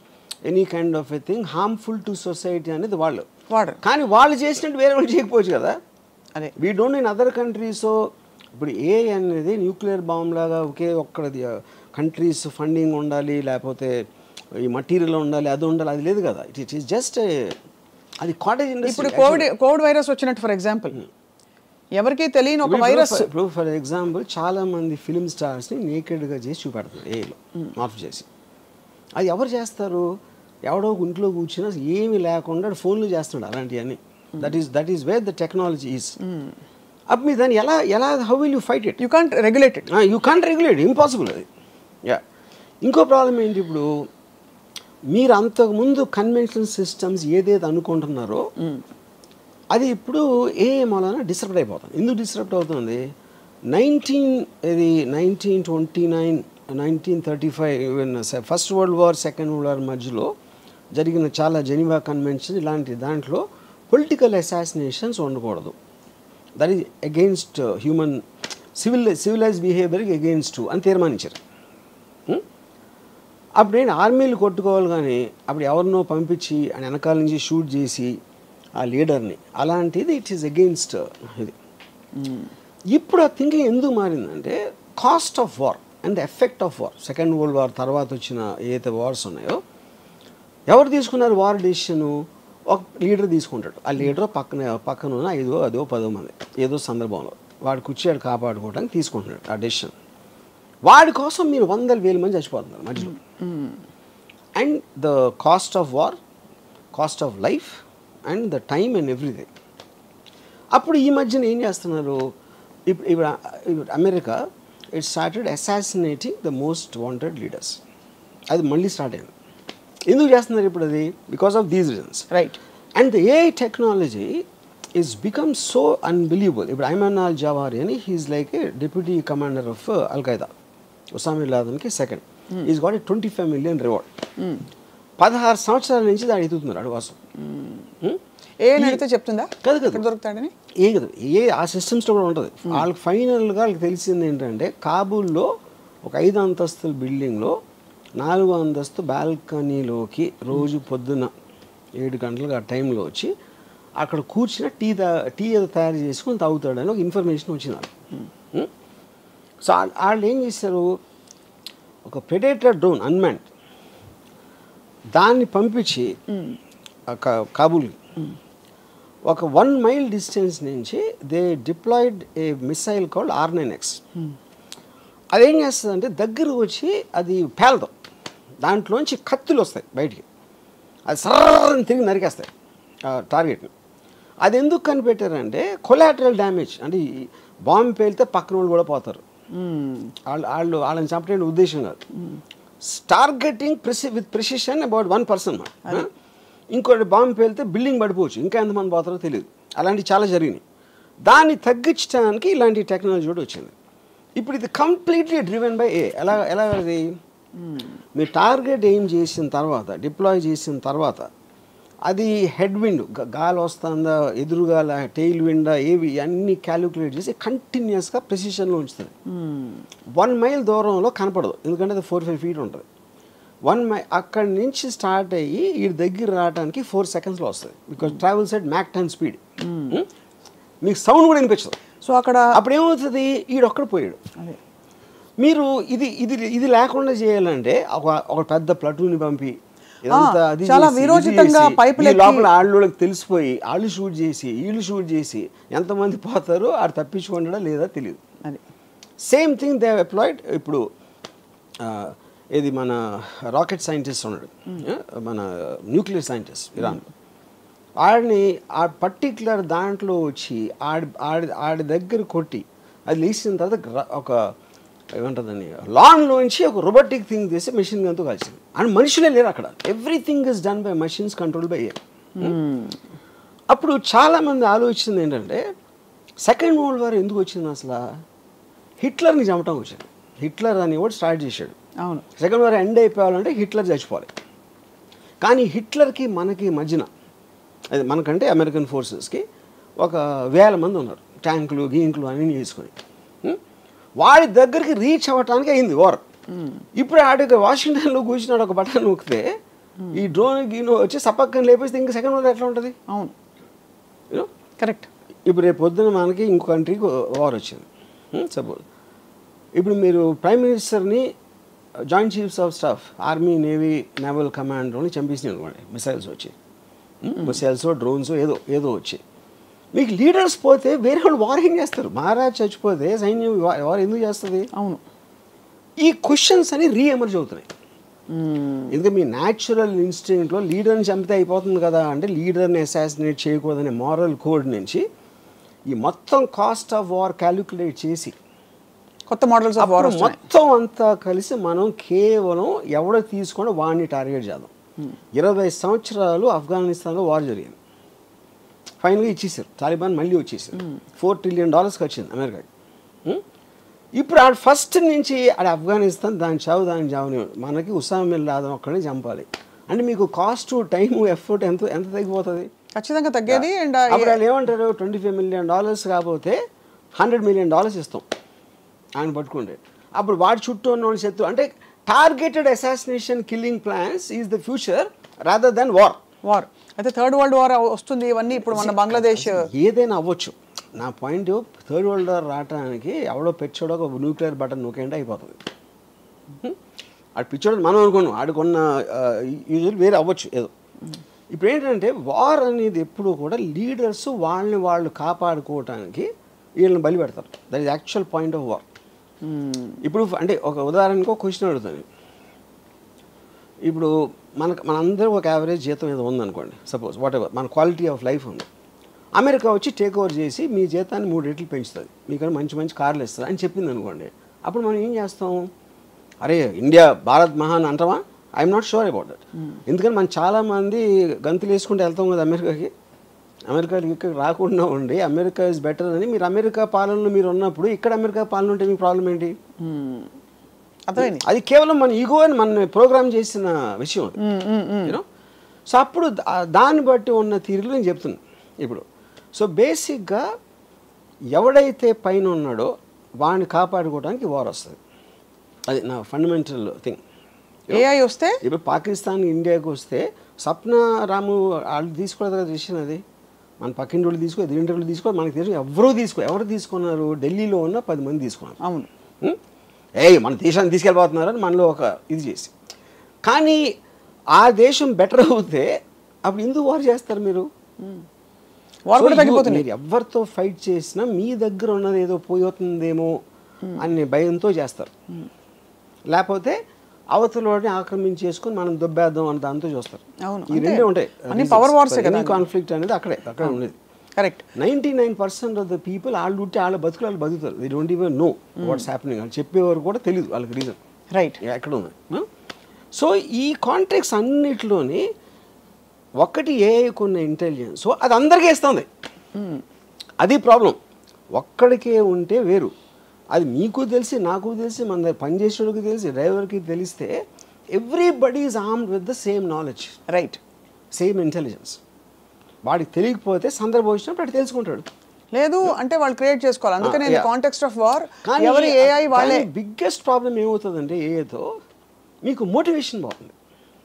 Speaker 2: any kind of a thing harmful to society అనేది వాళ్ళు
Speaker 1: వాడరు.
Speaker 2: కానీ వాళ్ళు చేసినట్టు వేరే వాళ్ళు చేయకపోవచ్చు కదా.
Speaker 1: అదే
Speaker 2: we don't in other countries. ఇప్పుడు ఏ అనేది న్యూక్లియర్ బాంబ్ లాగా ఒకే ఒక్కది కంట్రీస్ ఫండింగ్ ఉండాలి, లేకపోతే ఈ మటీరియల్ ఉండాలి, అది ఉండాలి, అది లేదు కదా. ఇట్ ఇట్ ఈస్ జస్ట్ అది కాటేజ్ ఇండస్ట్రీ.
Speaker 1: ఇప్పుడు కోవిడ్ కోవిడ్ వైరస్ వచ్చినట్టు ఫర్ ఎగ్జాంపుల్ ఎవరికి తెలియని ఒక వైరస్.
Speaker 2: ఇప్పుడు ఫర్ ఎగ్జాంపుల్ చాలా మంది ఫిలిం స్టార్స్ని నేకెడ్గా చేసి చూపెడతారు ఏలో మార్పు చేసి. అది ఎవరు చేస్తారు? ఎవడో ఇంట్లో కూర్చున్నా ఏమి లేకుండా ఫోన్లు చేస్తున్నాడు అలాంటివన్నీ. That is that is where the technology is. అప్పుడు మీరు దాన్ని ఎలా ఎలా how will you fight it?
Speaker 1: You can't regulate it.
Speaker 2: You can't regulate, impossible అది. యా ఇంకో ప్రాబ్లం ఏంటి, ఇప్పుడు మీరు అంతకుముందు కన్వెన్షనల్ సిస్టమ్స్ ఏదైతే అనుకుంటున్నారో అది ఇప్పుడు ఏ మూలన డిస్టర్బ్ అయిపోతుంది. ఎందుకు డిస్టర్బ్ అవుతుంది? నైన్టీన్ ఇది nineteen twenty nine nineteen thirty five first world war second world war మధ్యలో జరిగిన చాలా జెనీవా కన్వెన్షన్ ఇలాంటి దాంట్లో పొలిటికల్ అసాసినేషన్స్ ఉండకూడదు. That is against human civil civilize బిహేవియర్కి అగెయిన్స్ట్ అని తీర్మానించారు. అప్పుడు ఏంటి, ఆర్మీలు కొట్టుకోవాలి కానీ అప్పుడు ఎవరినో పంపించి ఆయన వెనకాల నుంచి షూట్ చేసి ఆ లీడర్ని, అలాంటిది ఇట్ ఈస్ అగెయిన్స్ట్ ఇది. ఇప్పుడు ఆ థింకింగ్ ఎందుకు మారిందంటే cost of war and the effect of war. Second world war తర్వాత వచ్చిన ఏదైతే వార్స్ ఉన్నాయో ఎవరు తీసుకున్నారు వార్ డెసిషను? ఒక లీడర్ తీసుకుంటాడు. ఆ లీడర్ పక్కన పక్కన ఉన్న ఐదో అదో పదో మంది ఏదో సందర్భంలో వాడు కూర్చోడు కాపాడుకోవడానికి తీసుకుంటున్నాడు ఆ డెసిషన్. వాడి కోసం మీరు వందల వేల మంది చచ్చిపోతున్నారు మధ్యలో. And the cost of war, cost of life and the time and everything. అప్పుడు ఈ మధ్యన ఏం చేస్తున్నారు, ఇప్పుడు ఇప్పుడు America it started assassinating the most wanted leaders. అది మళ్ళీ స్టార్ట్ అయింది. ఎందుకు చేస్తున్నారు ఇప్పుడు అది? Because of these reasons,
Speaker 1: right.
Speaker 2: And the AI technology is become so unbelievable. ఇప్పుడు ఐమన్ అల్ జవారి అని he's like a deputy commander of al Qaeda, Osama bin లాదెన్కి second. Is got a twenty five million reward. పదహారు సంవత్సరాల నుంచి దాన్ని ఎదుగుతున్నారు అడు కోసం.
Speaker 1: ఏ అడిగితే చెప్తుందా
Speaker 2: కదా కదా
Speaker 1: దొరుకుతాడని?
Speaker 2: ఏ కదా ఏ ఆ సిస్టమ్స్లో కూడా ఉంటుంది. వాళ్ళకి ఫైనల్గా వాళ్ళకి తెలిసింది ఏంటంటే కాబూల్లో ఒక ఐదు అంతస్తుల బిల్డింగ్లో నాలుగు అంతస్తు బాల్కనీలోకి రోజు పొద్దున్న ఏడు గంటలకు ఆ టైంలో వచ్చి అక్కడ కూర్చుని టీ తా టీ ఏదో తయారు చేసుకొని తాగుతాడని ఒక ఇన్ఫర్మేషన్ వచ్చింది వాళ్ళు. సో వాళ్ళు ఏం చేశారు, ఒక ప్రెడేటర్ డ్రోన్ అన్మాన్డ్ దాన్ని పంపించి కాబూల్కి ఒక వన్ మైల్ డిస్టెన్స్ నుంచి they deployed a missile called R nine X. అదేం చేస్తుందంటే దగ్గర వచ్చి అది పేలదు, దాంట్లోంచి కత్తులు వస్తాయి బయటికి, అది సర్రని తిరిగి నరికేస్తాయి టార్గెట్ని. అది ఎందుకు కనిపెట్టారంటే కొలాటరల్ డ్యామేజ్, అంటే బాంబు పేలితే పక్కన వాళ్ళు కూడా పోతారు, వాళ్ళు వాళ్ళు వాళ్ళని చంపడానికి ఉద్దేశం కాదు. Targeting preci with precision about one person. ఇంకోటి బాంబు పేలితే బిల్డింగ్ పడిపోవచ్చు, ఇంకా ఎంతమంది పోతారో తెలియదు. అలాంటివి చాలా జరిగినాయి. దాన్ని తగ్గించడానికి ఇలాంటి టెక్నాలజీ కూడా వచ్చింది. ఇప్పుడు ఇది కంప్లీట్లీ డ్రివెన్ బై ఏ. ఎలా ఎలా అది మీరు టార్గెట్ ఎయిమ్ చేసిన తర్వాత డిప్లాయ్ చేసిన తర్వాత అది హెడ్ విండ్ గాలి వస్తుందా, ఎదురుగాల, టెయిల్ విండా, ఏవి అన్నీ క్యాలిక్యులేట్ చేసి కంటిన్యూస్గా ప్రెసిషన్లో ఉంచుతుంది. వన్ మైల్ దూరంలో కనపడదు, ఎందుకంటే అది ఫోర్ ఫైవ్ ఫీట్ ఉంటుంది. వన్ మై అక్కడి నుంచి స్టార్ట్ అయ్యి ఈ దగ్గర రావడానికి ఫోర్ సెకండ్స్లో వస్తుంది. Because travels at Mach ten speed. మీకు సౌండ్ కూడా వినిపించదు.
Speaker 1: సో అక్కడ
Speaker 2: అప్పుడు ఏమవుతుంది, ఈడొక్కడ పోయాడు. మీరు ఇది ఇది ఇది లేకుండా చేయాలంటే ఒక ఒక పెద్ద ప్లటూని పంపి ఇదంతా అది
Speaker 1: చాలా విరోచితంగా పైపులు
Speaker 2: లోపల ఆళ్ళకి తెలిసిపోయి వాళ్ళు షూట్ చేసి వీళ్ళు షూట్ చేసి ఎంతమంది పోతారో ఆడు తప్పించుకుంటాడా లేదా తెలియదు.
Speaker 1: అది
Speaker 2: సేమ్ థింగ్ దే అప్లాయిడ్. ఇప్పుడు ఇది మన రాకెట్ సైంటిస్ట్ ఉన్నాడు, మన న్యూక్లియర్ సైంటిస్ట్ ఇరాన్లో. ఆడిని ఆ పర్టిక్యులర్ దాంట్లో వచ్చి ఆడి ఆడి ఆడి దగ్గర కొట్టి అది లేచిన తర్వాత ఒక ఏమంటుందని లాన్లోంచి ఒక రోబోటిక్ థింగ్ చేసి మెషిన్ గన్తో కలిసింది. అండ్ మనుషులే లేరు అక్కడ, everything is done by machines control by air. అప్పుడు చాలామంది ఆలోచించింది ఏంటంటే సెకండ్ వరల్డ్ వార్ ఎందుకు వచ్చింది అసలు? హిట్లర్ని చంపటం వచ్చింది. హిట్లర్ అని కూడా స్టార్ట్ చేశాడు.
Speaker 1: అవును,
Speaker 2: సెకండ్ వార్ ఎండ్ అయిపోవాలంటే హిట్లర్ చచ్చిపోవాలి. కానీ హిట్లర్కి మనకి మధ్యన అది మనకంటే అమెరికన్ ఫోర్సెస్కి ఒక వేల మంది ఉన్నారు, ట్యాంకులు గీంకులు అన్నీ చేసుకొని. వాడి దగ్గరికి రీచ్ అవ్వటానికి అయింది వార్. ఇప్పుడు ఆడికి వాషింగ్టన్లో కూర్చున్నాడు, ఒక బటన్ నొక్కితే ఈ డ్రోన్ యూనో వచ్చి సపక్కని లేపేస్తే ఇంకా సెకండ్ వరల్డ్ ఎట్లా ఉంటుంది?
Speaker 1: అవును,
Speaker 2: యూనో
Speaker 1: కరెక్ట్.
Speaker 2: ఇప్పుడు రేపు పొద్దున మనకి ఇంకో కంట్రీకి వార్ వచ్చింది సపోజ్. ఇప్పుడు మీరు ప్రైమ్ మినిస్టర్ని joint chiefs of staff army navy naval కమాండర్ని చంపేసినాయి అనుకోండి, మిసైల్స్ వచ్చి, మిసైల్స్ డ్రోన్స్ ఏదో ఏదో వచ్చి, మీకు లీడర్స్ పోతే వేరే వాళ్ళు వార్ ఏం చేస్తారు? మహారాజ్ చచ్చిపోతే సైన్యం వార్ ఎందుకు చేస్తుంది?
Speaker 1: అవును,
Speaker 2: ఈ క్వశ్చన్స్ అని రీఎమర్జ్ అవుతున్నాయి. ఎందుకంటే మీ న్యాచురల్ ఇన్స్టింక్ట్లో లీడర్ని చంపితే అయిపోతుంది కదా అంటే, లీడర్ని అసాసినేట్ చేయకూడదనే మారల్ కోడ్ నుంచి ఈ మొత్తం కాస్ట్ ఆఫ్ వార్ క్యాలిక్యులేట్ చేసి
Speaker 1: కొత్త మోడల్స్ ఆఫ్ వార్
Speaker 2: మొత్తం అంతా కలిసి మనం కేవలం ఎవడో తీసుకొని వాడిని టార్గెట్ చేద్దాం. ఇరవై సంవత్సరాలు ఆఫ్ఘనిస్తాన్లో వార్ జరిగింది, ఫైనల్గా ఇచ్చేసారు, తాలిబాన్ మళ్ళీ వచ్చేసారు, ఫోర్ ట్రిలియన్ డాలర్స్ వచ్చింది అమెరికాకి. ఇప్పుడు ఆడ ఫస్ట్ నుంచి ఆడ ఆఫ్ఘనిస్తాన్ దాని చావు దాని చావుని మనకి ఉసామా బిన్ లాదెన్ ఒక్కడే చంపాలి అంటే మీకు కాస్ట్ టైము ఎఫర్ట్ ఎంత ఎంత తగ్గిపోతుంది?
Speaker 1: ఖచ్చితంగా తగ్గేది. అండ్
Speaker 2: అప్పుడు వాళ్ళు ఏమంటారు, ట్వంటీ ఫైవ్ మిలియన్ డాలర్స్ కాకపోతే హండ్రెడ్ మిలియన్ డాలర్స్ ఇస్తాం ఆయన పట్టుకుంటే. అప్పుడు వాడి చుట్టూ ఉన్న వాళ్ళు శత్రు అంటే targeted assassination killing plans is the future rather than war.
Speaker 1: War అయితే థర్డ్ వరల్డ్ వార్ వస్తుంది. ఇవన్నీ ఇప్పుడు మన బంగ్లాదేశ్
Speaker 2: ఏదైనా అవ్వచ్చు. నా పాయింట్ థర్డ్ వరల్డ్ వార్ రావడానికి ఎవడో పెచ్చోడో ఒక న్యూక్లియర్ బటన్ నూకేంటే అయిపోతుంది. ఆడు పిచ్చోడు మనం అనుకున్నాం, ఆడుకున్న యూజువల్ వేరే అవ్వచ్చు ఏదో. ఇప్పుడు ఏంటంటే వార్ అనేది ఎప్పుడు కూడా లీడర్స్ వాళ్ళని వాళ్ళు కాపాడుకోవటానికి వీళ్ళని బలి పెడతారు. That is actual point of war. ఇప్పుడు అంటే ఒక ఉదాహరణకు ఒక క్వశ్చన్ అడుగుతాను. ఇప్పుడు మనకు మనందరూ ఒక యావరేజ్ జీతం ఏదో ఉందనుకోండి, సపోజ్ వాట్ ఎవర్ మన క్వాలిటీ ఆఫ్ లైఫ్ ఉంది. అమెరికా వచ్చి టేక్ ఓవర్ చేసి మీ జీతాన్ని మూడు రెట్లు పెంచుతుంది, మీకన్నా మంచి మంచి కార్లు ఇస్తుంది అని చెప్పింది అనుకోండి. అప్పుడు మనం ఏం చేస్తాం? అరే ఇండియా భారత్ మహాన్ అంటామా? I'm not sure about that. ఎందుకంటే మనం చాలామంది గంతులు వేసుకుంటూ వెళ్తాం కదా అమెరికాకి. అమెరికాకి ఇక్కడ రాకుండా ఉండి అమెరికా ఇస్ బెటర్ అని మీరు అమెరికా పాలనలో మీరు ఉన్నప్పుడు ఇక్కడ అమెరికా పాలన ఉంటే మీకు ప్రాబ్లం ఏంటి?
Speaker 1: అర్థమైంది.
Speaker 2: అది కేవలం మన ఈగో అని మన ప్రోగ్రామ్ చేసిన విషయం అది, యూనో. సో అప్పుడు దాన్ని బట్టి ఉన్న తీరులో నేను చెప్తున్నాను ఇప్పుడు. సో బేసిక్గా ఎవడైతే పైన ఉన్నాడో వాడిని కాపాడుకోవడానికి వార్ వస్తుంది. అది నా ఫండమెంటల్ థింగ్.
Speaker 1: ఏఐ వస్తే
Speaker 2: ఇప్పుడు పాకిస్తాన్ ఇండియాకి వస్తే సప్న రాము వాళ్ళు తీసుకోలేదు కదా డిసిషన్. అది మన పక్కింటి వాళ్ళు తీసుకో, ఎదురింటి వాళ్ళు తీసుకో, మనకి తెలుసు ఎవరూ తీసుకో. ఎవరు తీసుకున్నారు? ఢిల్లీలో ఉన్న పది మంది తీసుకున్నారు.
Speaker 1: అవును,
Speaker 2: ఏ మన దేశాన్ని తీసుకెళ్ళిపోతున్నారని మనలో ఒక ఇది చేసి. కానీ ఆ దేశం బెటర్ అవుతే అప్పుడు ఎందుకు వార్ చేస్తారు మీరు? మీరు ఎవరితో ఫైట్ చేసినా మీ దగ్గర ఉన్నది ఏదో పోతుందేమో అనే భయంతో చేస్తారు. లేకపోతే అవతలని ఆక్రమించేసుకుని మనం దొబ్బేద్దాం అని దాంతో చూస్తారు. ఈ రెండే ఉంటాయి. కాన్ఫ్లిక్ట్ అనేది అక్కడే అక్కడ ఉండేది.
Speaker 1: Correct.
Speaker 2: Ninety nine percent of the people వాళ్ళు ఉంటే వాళ్ళ బతుకులు వాళ్ళు బతుకుతారు. They don't even know what's happening. వాళ్ళు చెప్పేవారు కూడా తెలియదు వాళ్ళకి రీజన్.
Speaker 1: రైట్.
Speaker 2: ఎక్కడ ఉంది. సో ఈ కాంట్రాక్ట్స్ అన్నిటిలోని ఒకటి ఏఐకున్న ఇంటెలిజెన్స్, సో అది అందరికీ ఇస్తుంది. అది ప్రాబ్లం. ఒక్కడికే ఉంటే వేరు. అది మీకు తెలిసి, నాకు తెలిసి, మన దగ్గర పనిచేసేవాడికి తెలిసి, డ్రైవర్కి తెలిస్తే everybody is armed with the same knowledge,
Speaker 1: right,
Speaker 2: same intelligence. వాడికి తెలియకపోతే సందర్భం వచ్చినప్పుడు అటు తెలుసుకుంటాడు.
Speaker 1: లేదు అంటే వాళ్ళు క్రియేట్ చేసుకోవాలి. అందుకనే కాంటెక్స్ట్ ఆఫ్ వార్ ఎవరి ఏఐ వాళ్ళే.
Speaker 2: బిగ్గెస్ట్ ప్రాబ్లం ఏమవుతుందంటే ఏఐతో మీకు మోటివేషన్ పోతుంది.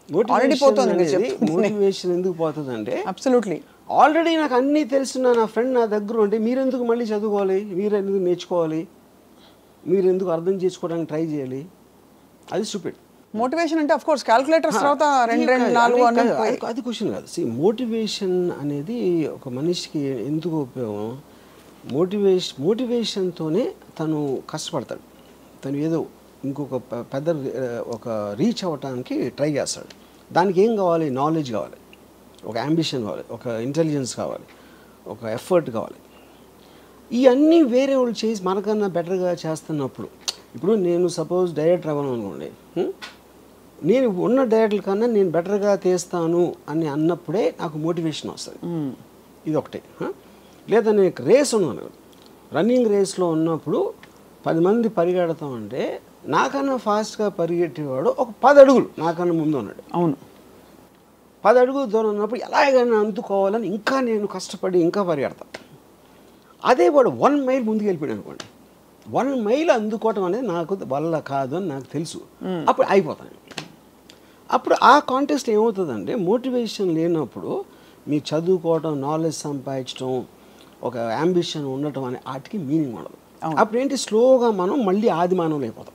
Speaker 2: మోటివేషన్ ఎందుకు పోతుంది అంటే
Speaker 1: అబ్సల్యూట్లీ
Speaker 2: ఆల్రెడీ నాకు అన్నీ తెలిసిన నా ఫ్రెండ్ నా దగ్గర ఉంటే మీరెందుకు మళ్ళీ చదువుకోవాలి, మీరెందుకు నేర్చుకోవాలి, మీరెందుకు అర్థం చేసుకోవడానికి ట్రై చేయాలి? అది స్టూపిడ్.
Speaker 1: మోటివేషన్ అంటే ఆఫ్ కోర్స్ క్యాలిక్యులేటర్స్ తర్వాత రెండు రెండు నాలుగు
Speaker 2: అది క్వశ్చన్ కాదు. సి మోటివేషన్ అనేది ఒక మనిషికి ఎందుకు ఉపయోగం? మోటివేషన్ మోటివేషన్తోనే తను కష్టపడతాడు. తను ఏదో ఇంకొక పెద్ద ఒక రీచ్ అవ్వటానికి ట్రై చేస్తాడు. దానికి ఏం కావాలి? నాలెడ్జ్ కావాలి, ఒక అంబిషన్ కావాలి, ఒక ఇంటెలిజెన్స్ కావాలి, ఒక ఎఫర్ట్ కావాలి. ఇవన్నీ వేరే వాళ్ళు చేసి మనకన్నా బెటర్గా చేస్తున్నప్పుడు, ఇప్పుడు నేను సపోజ్ డైరెక్టర్ అవ్వను అనుకోండి, నేను ఉన్న డైరెక్టర్ కన్నా నేను బెటర్గా తీస్తాను అని అన్నప్పుడే నాకు మోటివేషన్ వస్తుంది. ఇది ఒకటే. లేదా నేను రేస్ ఉన్నాను, రన్నింగ్ రేస్లో ఉన్నప్పుడు పది మంది పరిగెడతామంటే నాకన్నా ఫాస్ట్గా పరిగెట్టేవాడు ఒక పది అడుగులు నాకన్నా ముందు ఉన్నాడు.
Speaker 1: అవును,
Speaker 2: పది అడుగులు దూరం ఉన్నప్పుడు ఎలాగైనా అందుకోవాలని ఇంకా నేను కష్టపడి ఇంకా పరిగెడతాను. అదే వాడు వన్ మైల్ ముందుకు వెళ్ళిపోయాడు అనుకోండి, వన్ మైల్ అందుకోవటం అనేది నాకు వల్ల కాదు అని నాకు తెలుసు. అప్పుడు అయిపోతాను. అప్పుడు ఆ కాంటెక్స్ట్ ఏమవుతుందంటే మోటివేషన్ లేనప్పుడు మీరు చదువుకోవడం, నాలెడ్జ్ సంపాదించడం, ఒక అంబిషన్ ఉండటం అనే వాటికి మీనింగ్ ఉండదు. అప్పుడు ఏంటి, స్లోగా మనం మళ్ళీ ఆది మానవులు అయిపోతాం.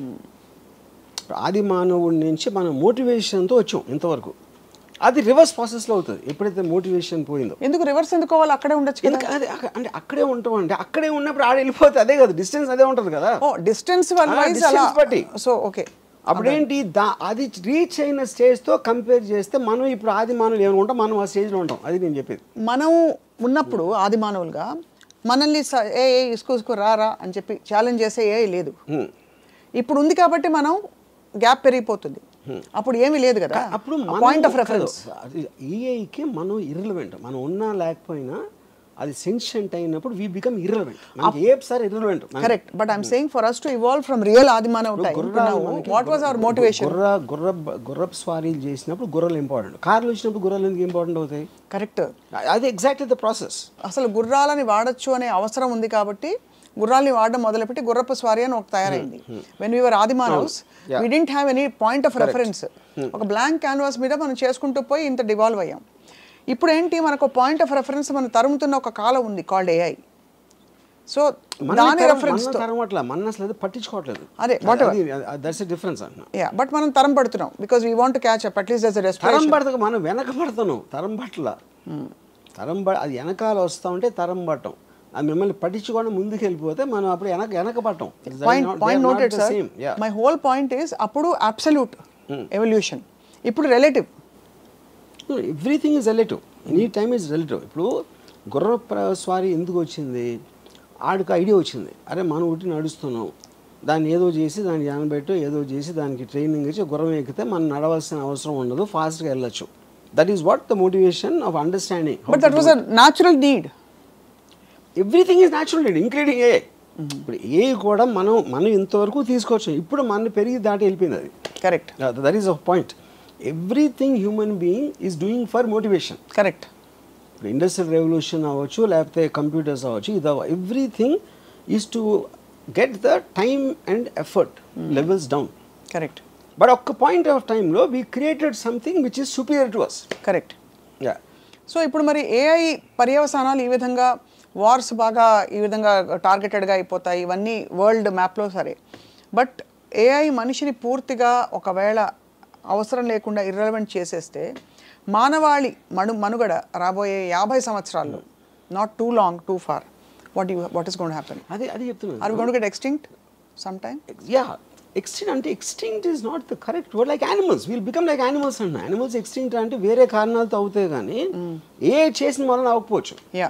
Speaker 2: ఆది మానవుడి నుంచి మనం మోటివేషన్తో వచ్చాం ఇంతవరకు. అది రివర్స్ ప్రాసెస్లో అవుతుంది ఎప్పుడైతే మోటివేషన్ పోయిందో.
Speaker 1: ఎందుకు రివర్స్ ఎందుకు అవ్వాలి? అక్కడే ఉండొచ్చు కదా.
Speaker 2: అదే అంటే అక్కడే ఉంటాం అంటే అక్కడే ఉన్నప్పుడు ఆడ వెళ్ళిపోతే అదే కదా, డిస్టెన్స్ అదే ఉంటుంది కదా.
Speaker 1: ఓ డిస్టెన్స్ బట్టి. సో ఓకే,
Speaker 2: అప్పుడేంటి దా అది రీచ్ అయిన స్టేజ్తో కంపేర్ చేస్తే మనం ఇప్పుడు ఆది మానవులు ఏమైనా ఉంటాం, మనం ఆ స్టేజ్లో ఉంటాం. అది నేను చెప్పేది.
Speaker 1: మనం ఉన్నప్పుడు ఆది మానవులుగా మనల్ని ఏ ఏ ఇసుకు ఇసుకు రారా అని చెప్పి ఛాలెంజ్ చేసే ఏ లేదు. ఇప్పుడు ఉంది కాబట్టి మనం గ్యాప్ పెరిగిపోతుంది. అప్పుడు ఏమీ లేదు కదా.
Speaker 2: అప్పుడు
Speaker 1: పాయింట్ ఆఫ్ రెఫరెన్స్
Speaker 2: ఏఐకి మనం ఇర్రిలవెంట్. మనం ఉన్నా లేకపోయినా అది సెన్షెంట్ అయినప్పుడు వి బికమ్ ఇర్రిలవెంట్. మనకి ఏ sir irrelevant.
Speaker 1: Correct, but I'm saying for us to evolve from real ఆదిమానవ time to now, what was our motivation?
Speaker 2: గుర్ర గుర్ర గుర్రపు స్వారీలు చేసినప్పుడు గుర్రాలు ఇంపార్టెంట్, కార్లు వచ్చినప్పుడు గుర్రాలు ఎందుకు ఇంపార్టెంట్ అవుతాయి?
Speaker 1: కరెక్ట్,
Speaker 2: అది ఎగ్జాక్ట్లీ ద ప్రాసెస్.
Speaker 1: అసలు గుర్రాలని వాడచ్చు అనే అవసరం ఉంది కాబట్టి గుర్రాలని వాడడం మొదలుపెట్టి గుర్రపు స్వారీ అని ఒక తయారైంది. వెన్ వీఆర్ ఆదిమానవ్స్ we didn't have any point of reference. ఒక బ్లాంక్ క్యాన్వాస్ మీద మనం చేసుకుంటూ పోయి ఇంత డివాల్వ్ అయ్యాం. ఇప్పుడు ఏంటి, మనకు పాయింట్ ఆఫ్ రెఫరెన్స్ మనం తరుముతున్న ఒక కాలం ఉంది కాల్డ్ ఏఐ. సో దాని రెఫరెన్స్
Speaker 2: తరమట్లా మన అసలు పట్టించుకోవట్లేదు.
Speaker 1: అదే
Speaker 2: దట్స్ ఎ డిఫరెన్స్ అన్న.
Speaker 1: యా, బట్ మనం తరం పడుతున్నాం because we want to catch up at least as a respiration.
Speaker 2: తరం పడతాం, మనం వెనక పడతాను. తరం పట్ల తరం పడ అది వెనకాల వస్తూ ఉంటే తరం పట్టం. అది మిమ్మల్ని పట్టించుకోవడం ముందుకు వెళ్ళిపోతే మనం అప్పుడు వెనక వెనక పట్టం.
Speaker 1: Point noted sir. My whole point is అప్పుడు అబ్సల్యూట్ ఎవల్యూషన్, ఇప్పుడు relative.
Speaker 2: Everything is relative, any time is relative. ఇప్పుడు గుర్ర స్వారీ ఎందుకు వచ్చింది? ఆడికి ఐడియా వచ్చింది, అరే మనం ఒకటి నడుస్తున్నాం, దాన్ని ఏదో చేసి దాన్ని జానబెట్టు ఏదో చేసి దానికి ట్రైనింగ్ ఇచ్చి గుర్రం ఎక్కితే మనం నడవాల్సిన అవసరం ఉండదు, ఫాస్ట్గా వెళ్ళొచ్చు. That is what the motivation of understanding.
Speaker 1: But that was a natural need.
Speaker 2: Everything is natural need including a. ఇప్పుడు ఏ కూడా మనం మనం ఇంతవరకు తీసుకోవచ్చు, ఇప్పుడు మన పెరిగి దాటి వెళ్ళిపోయింది అది.
Speaker 1: Correct,
Speaker 2: that is a point. Everything human being is doing for motivation.
Speaker 1: Correct.
Speaker 2: ఇప్పుడు ఇండస్ట్రియల్ రెవల్యూషన్ అవ్వచ్చు, లేకపోతే కంప్యూటర్స్ అవ్వచ్చు, ఇది everything is to get the time and effort levels down.
Speaker 1: Correct.
Speaker 2: But ఒక్క పాయింట్ ఆఫ్ టైంలో we created something which is superior to us.
Speaker 1: Correct.
Speaker 2: Yeah.
Speaker 1: So ఇప్పుడు మరి AI పర్యవసానాలు ఈ విధంగా, వార్స్ బాగా ఈ విధంగా టార్గెటెడ్గా అయిపోతాయి, ఇవన్నీ వరల్డ్ మ్యాప్లో సరే. బట్ ఏఐ మనిషిని పూర్తిగా ఒకవేళ అవసరం లేకుండా ఇర్రెలవెంట్ చేసేస్తే మానవాళి మను మనుగడ రాబోయే యాభై సంవత్సరాల్లో, not too long too far, what you what is going to happen?
Speaker 2: అదే అది చెప్తున్నాను.
Speaker 1: Are we going to get extinct some time?
Speaker 2: Yeah, extinct అంటే extinct is not the correct word. Like animals will become like animals అన్న. Animals extinct అంటే వేరే కారణాలతో అవుతాయి కానీ ఏ చేసిన వలన అవ్వకపోవచ్చు.
Speaker 1: యా.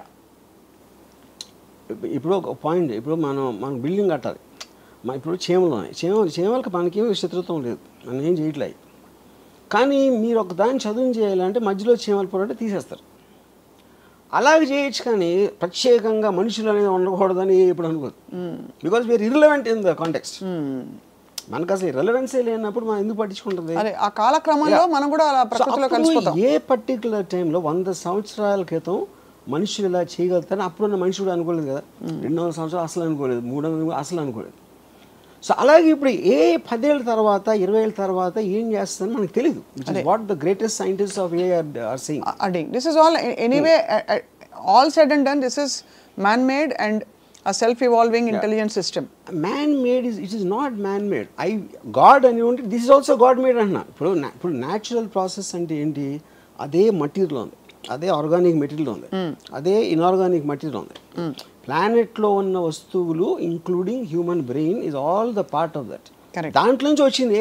Speaker 2: ఇప్పుడు ఒక పాయింట్, ఇప్పుడు మనం మనం బిల్డింగ్ కట్టాలి, ఇప్పుడు చీమలు ఉన్నాయి, చీమలు చీమలకు మనకేం శత్రుత్వం లేదు, మనం ఏం చేయట్లేదు. కానీ మీరు ఒక దాన్ని చదువు చేయాలంటే మధ్యలో చీమలు పొరంటే తీసేస్తారు. అలాగే చేయొచ్చు కానీ ప్రత్యేకంగా మనుషులు అనేది ఉండకూడదని ఎప్పుడు అనుకోదు. Because we are irrelevant in the context. మనకు అసలు రెలవెన్సీ లేనప్పుడు మనం ఎందుకు పట్టించుకుంటుంది?
Speaker 1: ఆ కాలక్రమంలో మనం కూడా అలా ప్రకృతిలో కలిసిపోతాం.
Speaker 2: ఏ పర్టికులర్ టైంలో వంద సంవత్సరాల క్రితం మనుషులు ఇలా చేయగలుగుతారని అప్పుడున్న మనిషి కూడా అనుకోలేదు కదా. రెండు వందల సంవత్సరాలు అసలు అనుకోలేదు, మూడు వందలు అసలు అనుకోలేదు. సో అలాగే ఇప్పుడు ఏ పదేళ్ళ తర్వాత ఇరవై ఏళ్ళ తర్వాత ఏం చేస్తుందని మనకు తెలియదు. What the greatest scientist of AI are saying.
Speaker 1: అదే this is all anyway all said and done, this is man made and a self-evolving intelligent yeah. system.
Speaker 2: Man-made is, it is not man-made. I God and you this is also God-made anna. ఇప్పుడు ఇప్పుడు natural process అంటే ఏంటి? అదే material ఉంది, అదే organic material ఉంది, అదే inorganic material ఉంది. ప్లానెట్లో ఉన్న వస్తువులు including human brain is all the part of that. దాంట్లో నుంచి వచ్చింది.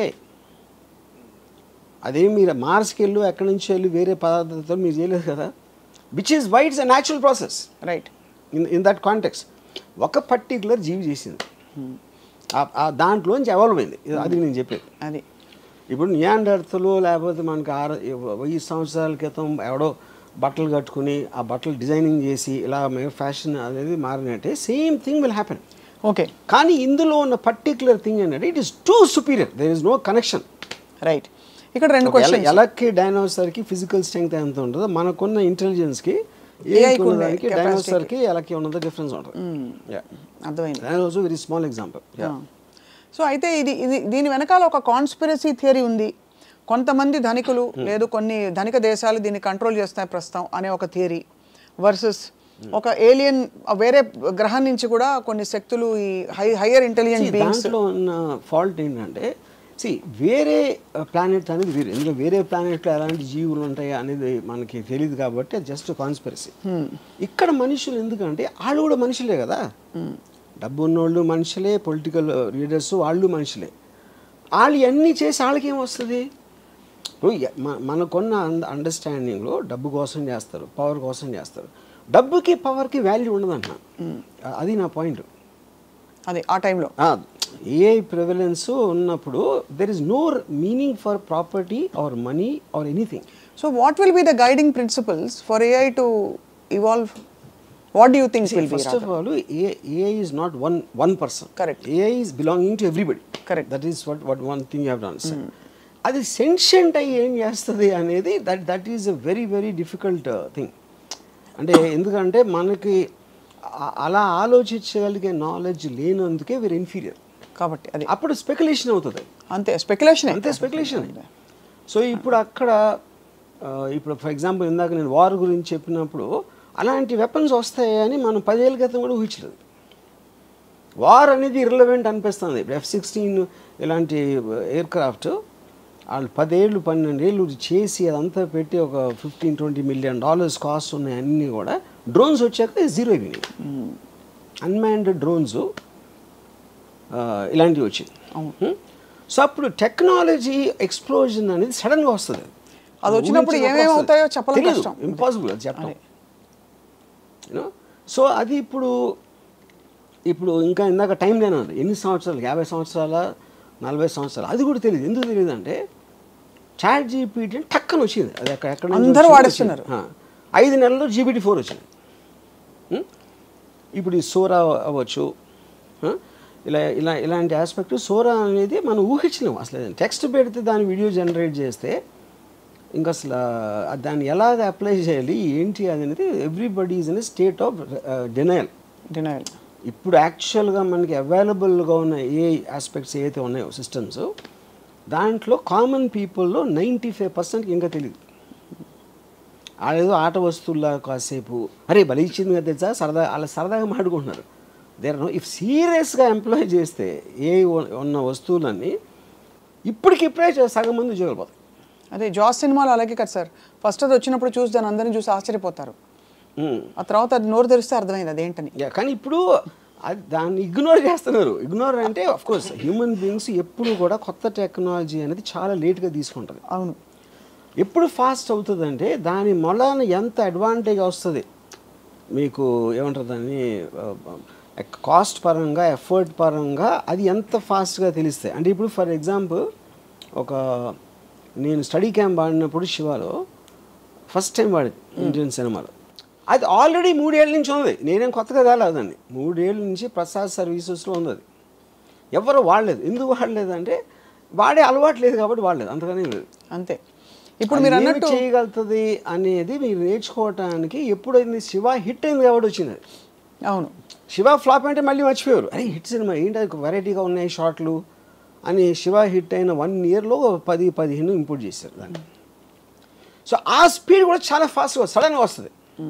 Speaker 2: అదే మీరు మార్స్కి వెళ్ళు ఎక్కడి నుంచి వెళ్ళి వేరే పదార్థాలతో మీరు చేయలేదు కదా. Which is why it's a natural process
Speaker 1: right
Speaker 2: in in that context. ఒక పర్టికులర్ జీవి చేసింది, దాంట్లోంచి ఎవాల్వ్ అయింది. అది నేను చెప్పేది.
Speaker 1: అది
Speaker 2: ఇప్పుడు నియాండర్తలు లేకపోతే మనకి ఆరు వెయ్యి సంవత్సరాల క్రితం ఎవడో బట్టలు కట్టుకుని ఆ బట్టలు డిజైనింగ్ చేసి ఇలా ఫ్యాషన్ అనేది మారినట్టే same thing will happen.
Speaker 1: Okay.
Speaker 2: కానీ ఇందులో ఉన్న పర్టికులర్ థింగ్ ఏంటంటే it is too superior, there is no connection.
Speaker 1: Right. ఇక్కడ రెండు క్వశ్చన్స్.
Speaker 2: ఎలక్కి డైనోసార్కి ఫిజికల్ స్ట్రెంగ్త్ ఎంత ఉంటుందో మనకున్న ఇంటెలిజెన్స్కి డైనోసార్కి ఎలక్కి ఉన్నది డిఫరెన్స్ ఉంటుంది.
Speaker 1: అర్థమైంది.
Speaker 2: Dinosaur very small example.
Speaker 1: So అయితే ఇది ఇది దీని వెనకాల ఒక కాన్స్పిరసీ థియరీ ఉంది. కొంతమంది ధనికులు లేదు కొన్ని ధనిక దేశాలు దీన్ని కంట్రోల్ చేస్తాయి ప్రస్తుతం అనే ఒక థియరీ వర్సెస్ ఒక ఏలియన్ వేరే గ్రహం నుంచి కూడా కొన్ని శక్తులు ఈ హై హయ్యర్ ఇంటెలిజెంట్ బీయింగ్స్.
Speaker 2: దాంట్లో ఉన్న ఫాల్ట్ ఏంటంటే సి వేరే ప్లానెట్ అనేది వేరే, ఎందుకంటే వేరే ప్లానెట్లో ఎలాంటి జీవులు ఉంటాయి అనేది మనకి తెలియదు కాబట్టి జస్ట్ కాన్స్పిరసీ. ఇక్కడ మనుషులు ఎందుకంటే వాళ్ళు కూడా మనుషులే కదా, డబ్బు ఉన్నోళ్ళు మనుషులే, పొలిటికల్ లీడర్స్ వాళ్ళు మనుషులే. వాళ్ళు అన్నీ చేసి వాళ్ళకి ఏమొస్తుంది? మనకున్న అండర్స్టాండింగ్లో డబ్బు కోసం చేస్తారు, పవర్ కోసం చేస్తారు. డబ్బుకి పవర్కి వాల్యూ ఉండదంట, అది నా పాయింట్.
Speaker 1: అది ఆ టైంలో
Speaker 2: ఏఐ ప్రివలెన్స్ ఉన్నప్పుడు there is no meaning for property or money or anything.
Speaker 1: So what will be the guiding principles for AI to evolve? What do you think will be?
Speaker 2: First of all, A I is not one one person.
Speaker 1: Correct.
Speaker 2: A I is belonging to everybody.
Speaker 1: Correct.
Speaker 2: That is what what one thing you have to understand. అది sentient అయ్యి ఏం చేస్తుంది అనేది that that is a very very difficult thing. అంటే ఎందుకంటే మనకి అలా ఆలోచించగలిగే knowledge లేనందుకే వీరు ఇన్ఫీరియర్
Speaker 1: కాబట్టి అది
Speaker 2: అప్పుడు స్పెక్యులేషన్ అవుతుంది.
Speaker 1: అంతే స్పెక్యులేషన్,
Speaker 2: అంతే స్పెక్యులేషన్. సో ఇప్పుడు అక్కడ ఇప్పుడు ఫర్ ఎగ్జాంపుల్ ఇందాక నేను వార్ గురించి చెప్పినప్పుడు అలాంటి వెపన్స్ వస్తాయని మనం పదేళ్ళ క్రితం కూడా ఊహించలేదు. వార్ అనేది ఇర్రెలవెంట్ అనిపిస్తుంది. ఇప్పుడు ఎఫ్ సిక్స్టీన్ ఇలాంటి ఎయిర్ క్రాఫ్ట్ వాళ్ళు పదేళ్ళు పన్నెండేళ్ళు చేసి అదంతా పెట్టి ఒక fifteen twenty million dollars cost ఉన్నాయి. అన్నీ కూడా డ్రోన్స్ వచ్చాక జీరో అయిపోయినాయి. అన్మాన్డ్ డ్రోన్స్ ఇలాంటివి వచ్చింది. సో అప్పుడు టెక్నాలజీ ఎక్స్ప్లోజన్ అనేది సడన్గా వస్తుంది.
Speaker 1: అది వచ్చినప్పుడు ఏమేమి అవుతాయో చెప్పలేదు, కష్టం,
Speaker 2: ఇంపాసిబుల్ అది చెప్పడం. యూనో సో అది ఇప్పుడు ఇప్పుడు ఇంకా ఇందాక టైం లేనది ఎన్ని సంవత్సరాలు, యాభై సంవత్సరాల నలభై సంవత్సరాలు, అది కూడా తెలియదు. ఎందుకు తెలియదు అంటే చాట్ జీపీటీ టక్కన వచ్చింది. అది అక్కడ ఎక్కడ
Speaker 1: అందరూ వాడేస్తున్నారు.
Speaker 2: ఐదు నెలల్లో జీపీటీ ఫోర్ వచ్చింది. ఇప్పుడు ఈ సోరా అవ్వచ్చు, ఇలా ఇలా ఇలాంటి ఆస్పెక్ట్ సోరా అనేది మనం ఊహించలేము అసలు. టెక్స్ట్ పెడితే దాని వీడియో జనరేట్ చేస్తే ఇంకా అసలు దాన్ని ఎలాగ అప్లై చేయాలి ఏంటి అది అనేది everybody is in state of denial
Speaker 1: denial
Speaker 2: ఇప్పుడు యాక్చువల్గా మనకి అవైలబుల్గా ఉన్న ఏ ఆస్పెక్ట్స్ ఏవైతే ఉన్నాయో సిస్టమ్స్, దాంట్లో కామన్ పీపుల్లో నైంటీ ఫైవ్ పర్సెంట్కి ఇంకా తెలియదు. వాళ్ళేదో ఆట వస్తువుల్లా కాసేపు అరే బలి ఇచ్చింది కదా తెలుసా సరదా అలా సరదాగా మాట్లాడుకుంటున్నారు. దేర్ నో ఇఫ్ సీరియస్గా ఎంప్లాయ్ చేస్తే ఏ ఉన్న వస్తువులన్నీ ఇప్పటికిప్పుడే సగం మంది ఉద్యోగాలు పోతాయి.
Speaker 1: అదే జాస్ సినిమాలో అలాగే కదా సార్, ఫస్ట్ అది వచ్చినప్పుడు చూసి దాన్ని అందరినీ చూసి ఆశ్చర్యపోతారు, ఆ తర్వాత అది నోరు తెరిస్తే అర్థమైంది అదేంటని.
Speaker 2: కానీ ఇప్పుడు దాన్ని ఇగ్నోర్ చేస్తున్నారు. ఇగ్నోర్ అంటే ఆఫ్ కోర్స్ హ్యూమన్ బీయింగ్స్ ఎప్పుడు కూడా కొత్త టెక్నాలజీ అనేది చాలా లేట్గా తీసుకుంటుంది.
Speaker 1: అవును,
Speaker 2: ఎప్పుడు ఫాస్ట్ అవుతుందంటే దాని మొలాన ఎంత అడ్వాంటేజ్ వస్తుంది మీకు ఏమంటారు దాన్ని కాస్ట్ పరంగా ఎఫర్ట్ పరంగా అది ఎంత ఫాస్ట్గా తెలుస్తాయి. అంటే ఇప్పుడు ఫర్ ఎగ్జాంపుల్ ఒక నేను స్టడీ క్యాంప్ ఆడినప్పుడు శివాలో ఫస్ట్ టైం వాడింది ఇండియన్ సినిమాలో. అది ఆల్రెడీ మూడేళ్ళ నుంచి ఉంది, నేనేం కొత్తగా కాలేదండి. మూడేళ్ళ నుంచి ప్రసాద్ సర్వీసెస్లో ఉంది. అది ఎవరు వాడలేదు. ఎందుకు వాడలేదంటే వాడే అలవాటు లేదు కాబట్టి వాడలేదు, అంతగానే లేదు.
Speaker 1: అంతే. ఇప్పుడు మీరు అన్నట్టు
Speaker 2: చేయగలుగుతుంది అనేది మీరు నేర్చుకోవటానికి ఎప్పుడైంది శివ హిట్ అయింది కాబట్టి వచ్చింది.
Speaker 1: అవును,
Speaker 2: శివ ఫ్లాప్ అంటే మళ్ళీ మర్చిపోయారు, అరే హిట్ సినిమా ఏంటి అది వెరైటీగా ఉన్నాయి షార్ట్లు అని. శివ హిట్ అయిన వన్ ఇయర్లో పది పదిహేను ఇంపోర్ట్ చేశారు దాన్ని. సో ఆ స్పీడ్ కూడా చాలా ఫాస్ట్గా సడన్గా వస్తుంది.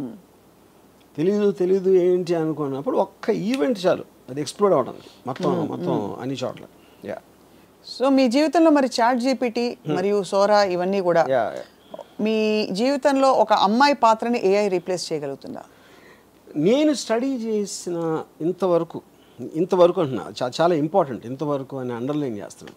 Speaker 2: తెలీదు తెలీదు ఏంటి అనుకున్నప్పుడు ఒక్క ఈవెంట్ చాలు అది ఎక్స్ప్లోర్ అవడం మొత్తం మొత్తం అన్ని చోట్ల. యా
Speaker 1: సో మీ జీవితంలో మరి చాట్ జీపీటీ మరియు సోరా ఇవన్నీ కూడా మీ జీవితంలో ఒక అమ్మాయి పాత్రని ఏఐ రీప్లేస్ చేయగలుగుతుందా?
Speaker 2: నేను స్టడీ చేసిన ఇంతవరకు ఇంతవరకు అంటున్నా చాలా ఇంపార్టెంట్, ఇంతవరకు అని అండర్లైన్ చేస్తున్నాను.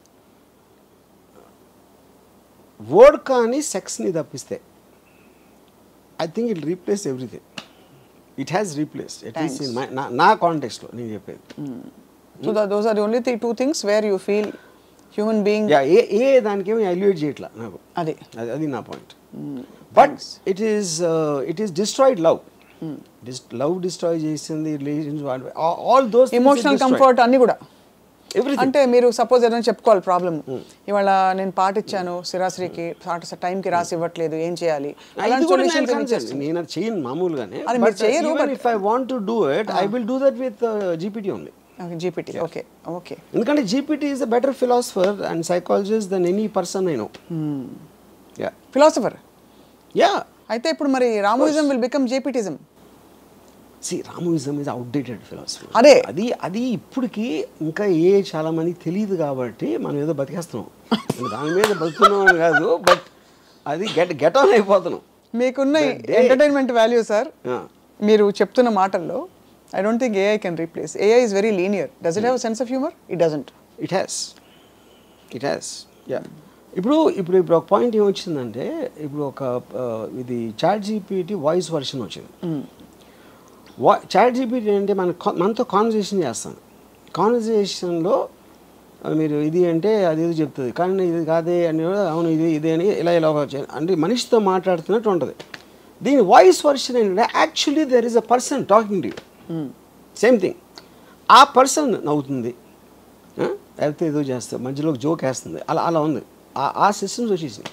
Speaker 2: వర్డ్ కానీ సెక్స్ని తప్పిస్తే I think it replace everything. It has replaced it is in my నా కాంటెక్స్ట్లో నేను చెప్పేది.
Speaker 1: So those are the only two things where you feel human being
Speaker 2: ఏ ఏ దానికి ఏమి ఎలివేట్ చేయట్లా నాకు.
Speaker 1: అదే
Speaker 2: అది నా point. But it is it is destroyed love. Love destroy చేసింది, relations, all those
Speaker 1: emotional comfort అన్ని కూడా.
Speaker 2: ఎవ్రీథింగ్.
Speaker 1: అంటే మీరు సపోజ్ ఏదైనా చెప్పుకోవాలి ప్రాబ్లం, ఇవాళ నేను పాట ఇచ్చాను శిరాశ్రీకి, పాట టైంకి రాసి ఇవ్వట్లేదు, ఏం చేయాలి?
Speaker 2: నేను అది చేయను మామూలుగానే.
Speaker 1: అది మీరు చేయరు.
Speaker 2: If I want to do it I will do that with GPT only.
Speaker 1: GPT okay okay
Speaker 2: ఎందుకంటే GPT is a better philosopher and psychologist then any person I know. Yeah
Speaker 1: philosopher.
Speaker 2: Yeah
Speaker 1: అయితే ఇప్పుడు మరి రామోయిజం will become GPTism.
Speaker 2: See రామోయిజం is outdated philosophy.
Speaker 1: అదే
Speaker 2: అది అది ఇప్పటికి ఇంకా ఏ చాలా మందికి తెలియదు కాబట్టి మనం ఏదో బతికేస్తున్నాం. దాని మీద బతుకున్నాం అని కాదు, బట్ అది గెట్ గెట్ ఆన్ అయిపోతున్నాం.
Speaker 1: మీకున్న ఎంటర్టైన్మెంట్ వాల్యూ సార్ మీరు చెప్తున్న మాటల్లో I don't think AI can replace. AI is very linear. Does it have sense of humour? It doesn't.
Speaker 2: It has it has yeah. ఇప్పుడు ఇప్పుడు ఇప్పుడు ఒక పాయింట్ ఏమొచ్చిందంటే, ఇప్పుడు ఒక ఇది చాట్ జీపీటీ వాయిస్ వర్షన్ వచ్చింది. వా చాట్ జీపీటీ అంటే మన మనతో కాన్వర్జేషన్ చేస్తాను. కాన్వర్జేషన్లో మీరు ఇది అంటే అది ఇది చెప్తుంది, కానీ ఇది కాదే అని అవును ఇది ఇదే అని ఇలా ఇలా అంటే మనిషితో మాట్లాడుతున్నట్టు ఉంటుంది. దీని వాయిస్ వర్షన్ ఏంటంటే actually there is a person talking to you, same thing. ఆ పర్సన్ నవ్వుతుంది, లేకపోతే ఏదో చేస్తుంది, మధ్యలో జోక్ వేస్తుంది, అలా అలా ఉంది. ఆ సిస్టమ్స్ వచ్చేసింది.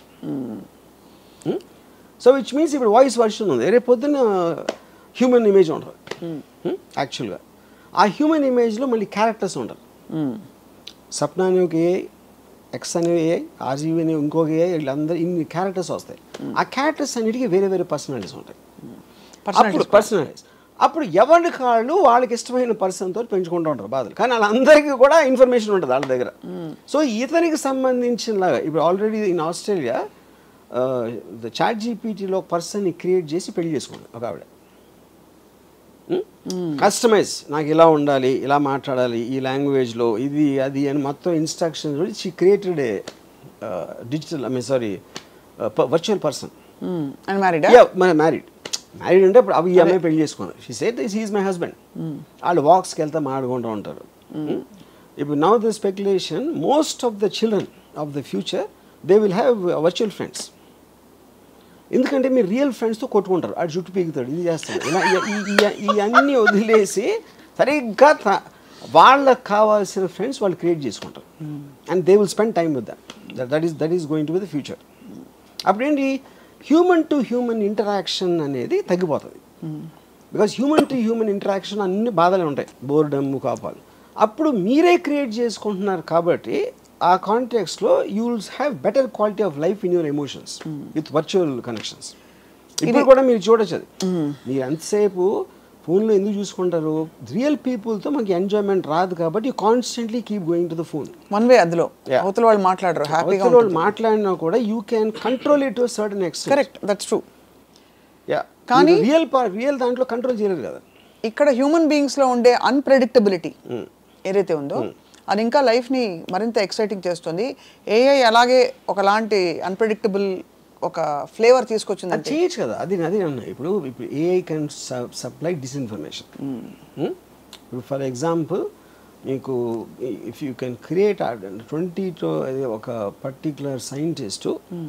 Speaker 2: సో విచ్ మీన్స్ ఇప్పుడు వాయిస్ వర్షన్ ఉంది. రేపు పొద్దున్న హ్యూమన్ ఇమేజ్ ఉంటుంది యాక్చువల్గా. ఆ హ్యూమన్ ఇమేజ్లో మళ్ళీ క్యారెక్టర్స్ ఉంటారు. సప్నా అనే ఒక ఏఐ, ఎక్స్ అనే ఏఐ, ఆర్జీవి అనే ఇంకొక ఏఐ, వీళ్ళందరూ ఇన్ని క్యారెక్టర్స్ వస్తాయి. ఆ క్యారెక్టర్స్ అన్నిటికీ వేరే వేరే పర్సనాలిటీస్ ఉంటాయి. అప్పుడు పర్సనాలిటీస్ అప్పుడు ఎవరి కాళ్ళు వాళ్ళకి ఇష్టమైన పర్సన్తో పెంచుకుంటూ ఉంటారు బాధలు, కానీ వాళ్ళందరికీ కూడా ఇన్ఫర్మేషన్ ఉంటుంది వాళ్ళ దగ్గర. సో ఇతనికి సంబంధించినలాగా ఇప్పుడు already in Australia the chat జీపీటీలో పర్సన్ని క్రియేట్ చేసి పెళ్లి చేసుకుంది ఒక ఆవిడ. కస్టమైజ్, నాకు ఇలా ఉండాలి, ఇలా మాట్లాడాలి, ఈ లాంగ్వేజ్లో ఇది అది అని మొత్తం instructions she created a digital I mean sorry virtual person.
Speaker 1: Married
Speaker 2: married married అంటే ఇప్పుడు అవి ఈ అమ్మాయి పెళ్లి చేసుకున్నారు. She said this is my husband. వాళ్ళు వాక్స్కి వెళ్తా మాట్లాడుకుంటూ ఉంటారు. ఇప్పుడు now the speculation most of the children of the future they will have virtual friends. ఎందుకంటే మీరు రియల్ ఫ్రెండ్స్తో కొట్టుకుంటారు, ఆడు జుట్టు పీకుతాడు, ఇది చేస్తాడు, ఇలా ఇవన్నీ వదిలేసి సరిగ్గా వాళ్ళకి కావాల్సిన ఫ్రెండ్స్ వాళ్ళు క్రియేట్ చేసుకుంటారు. And they will spend time with that. That is that is going to be the future. అప్పుడేంటి హ్యూమన్ టు హ్యూమన్ ఇంటరాక్షన్ అనేది తగ్గిపోతుంది. Because human to human interaction అన్ని బాధలే ఉంటాయి, బోర్డమ్, కోపాలు. అప్పుడు మీరే క్రియేట్ చేసుకుంటున్నారు కాబట్టి ఆ కాంటెక్స్లో you will have better quality of life in your emotions with virtual connections. ఇప్పుడు కూడా మీరు చూడొచ్చు అది. మీరు ఎంతసేపు ఫోన్లో ఎందుకు చూసుకుంటారు? రియల్ పీపుల్తో మనకి ఎంజాయ్మెంట్ రాదు కాబట్టి you constantly keep going to the phone.
Speaker 1: One way అందులో అవతల వాళ్ళు మాట్లాడరు, హ్యాపీగా
Speaker 2: వాళ్ళు మాట్లాడినా కూడా you can control it to certain extent.
Speaker 1: Correct, that's true.
Speaker 2: Yeah, కానీ రియల్ రియల్ దాంట్లో కంట్రోల్ చేయలేరు కదా.
Speaker 1: ఇక్కడ హ్యూమన్ బీయింగ్స్లో ఉండే అన్ప్రెడిక్టబిలిటీ ఏదైతే ఉందో అది ఇంకా లైఫ్ని మరింత ఎక్సైటింగ్ చేస్తుంది. ఏఐ అలాగే ఒకలాంటి అన్ప్రెడిక్టబుల్ ఒక ఫ్లేవర్ తీసుకొచ్చింది.
Speaker 2: అది చేయొచ్చు కదా, అది అది అన్నా. ఇప్పుడు ఇప్పుడు ఏఐ కెన్ సప్లై డిస్ఇన్ఫర్మేషన్. ఇప్పుడు ఫర్ ఎగ్జాంపుల్ మీకు if you can create twenty two ఒక పర్టిక్యులర్ సైంటిస్టు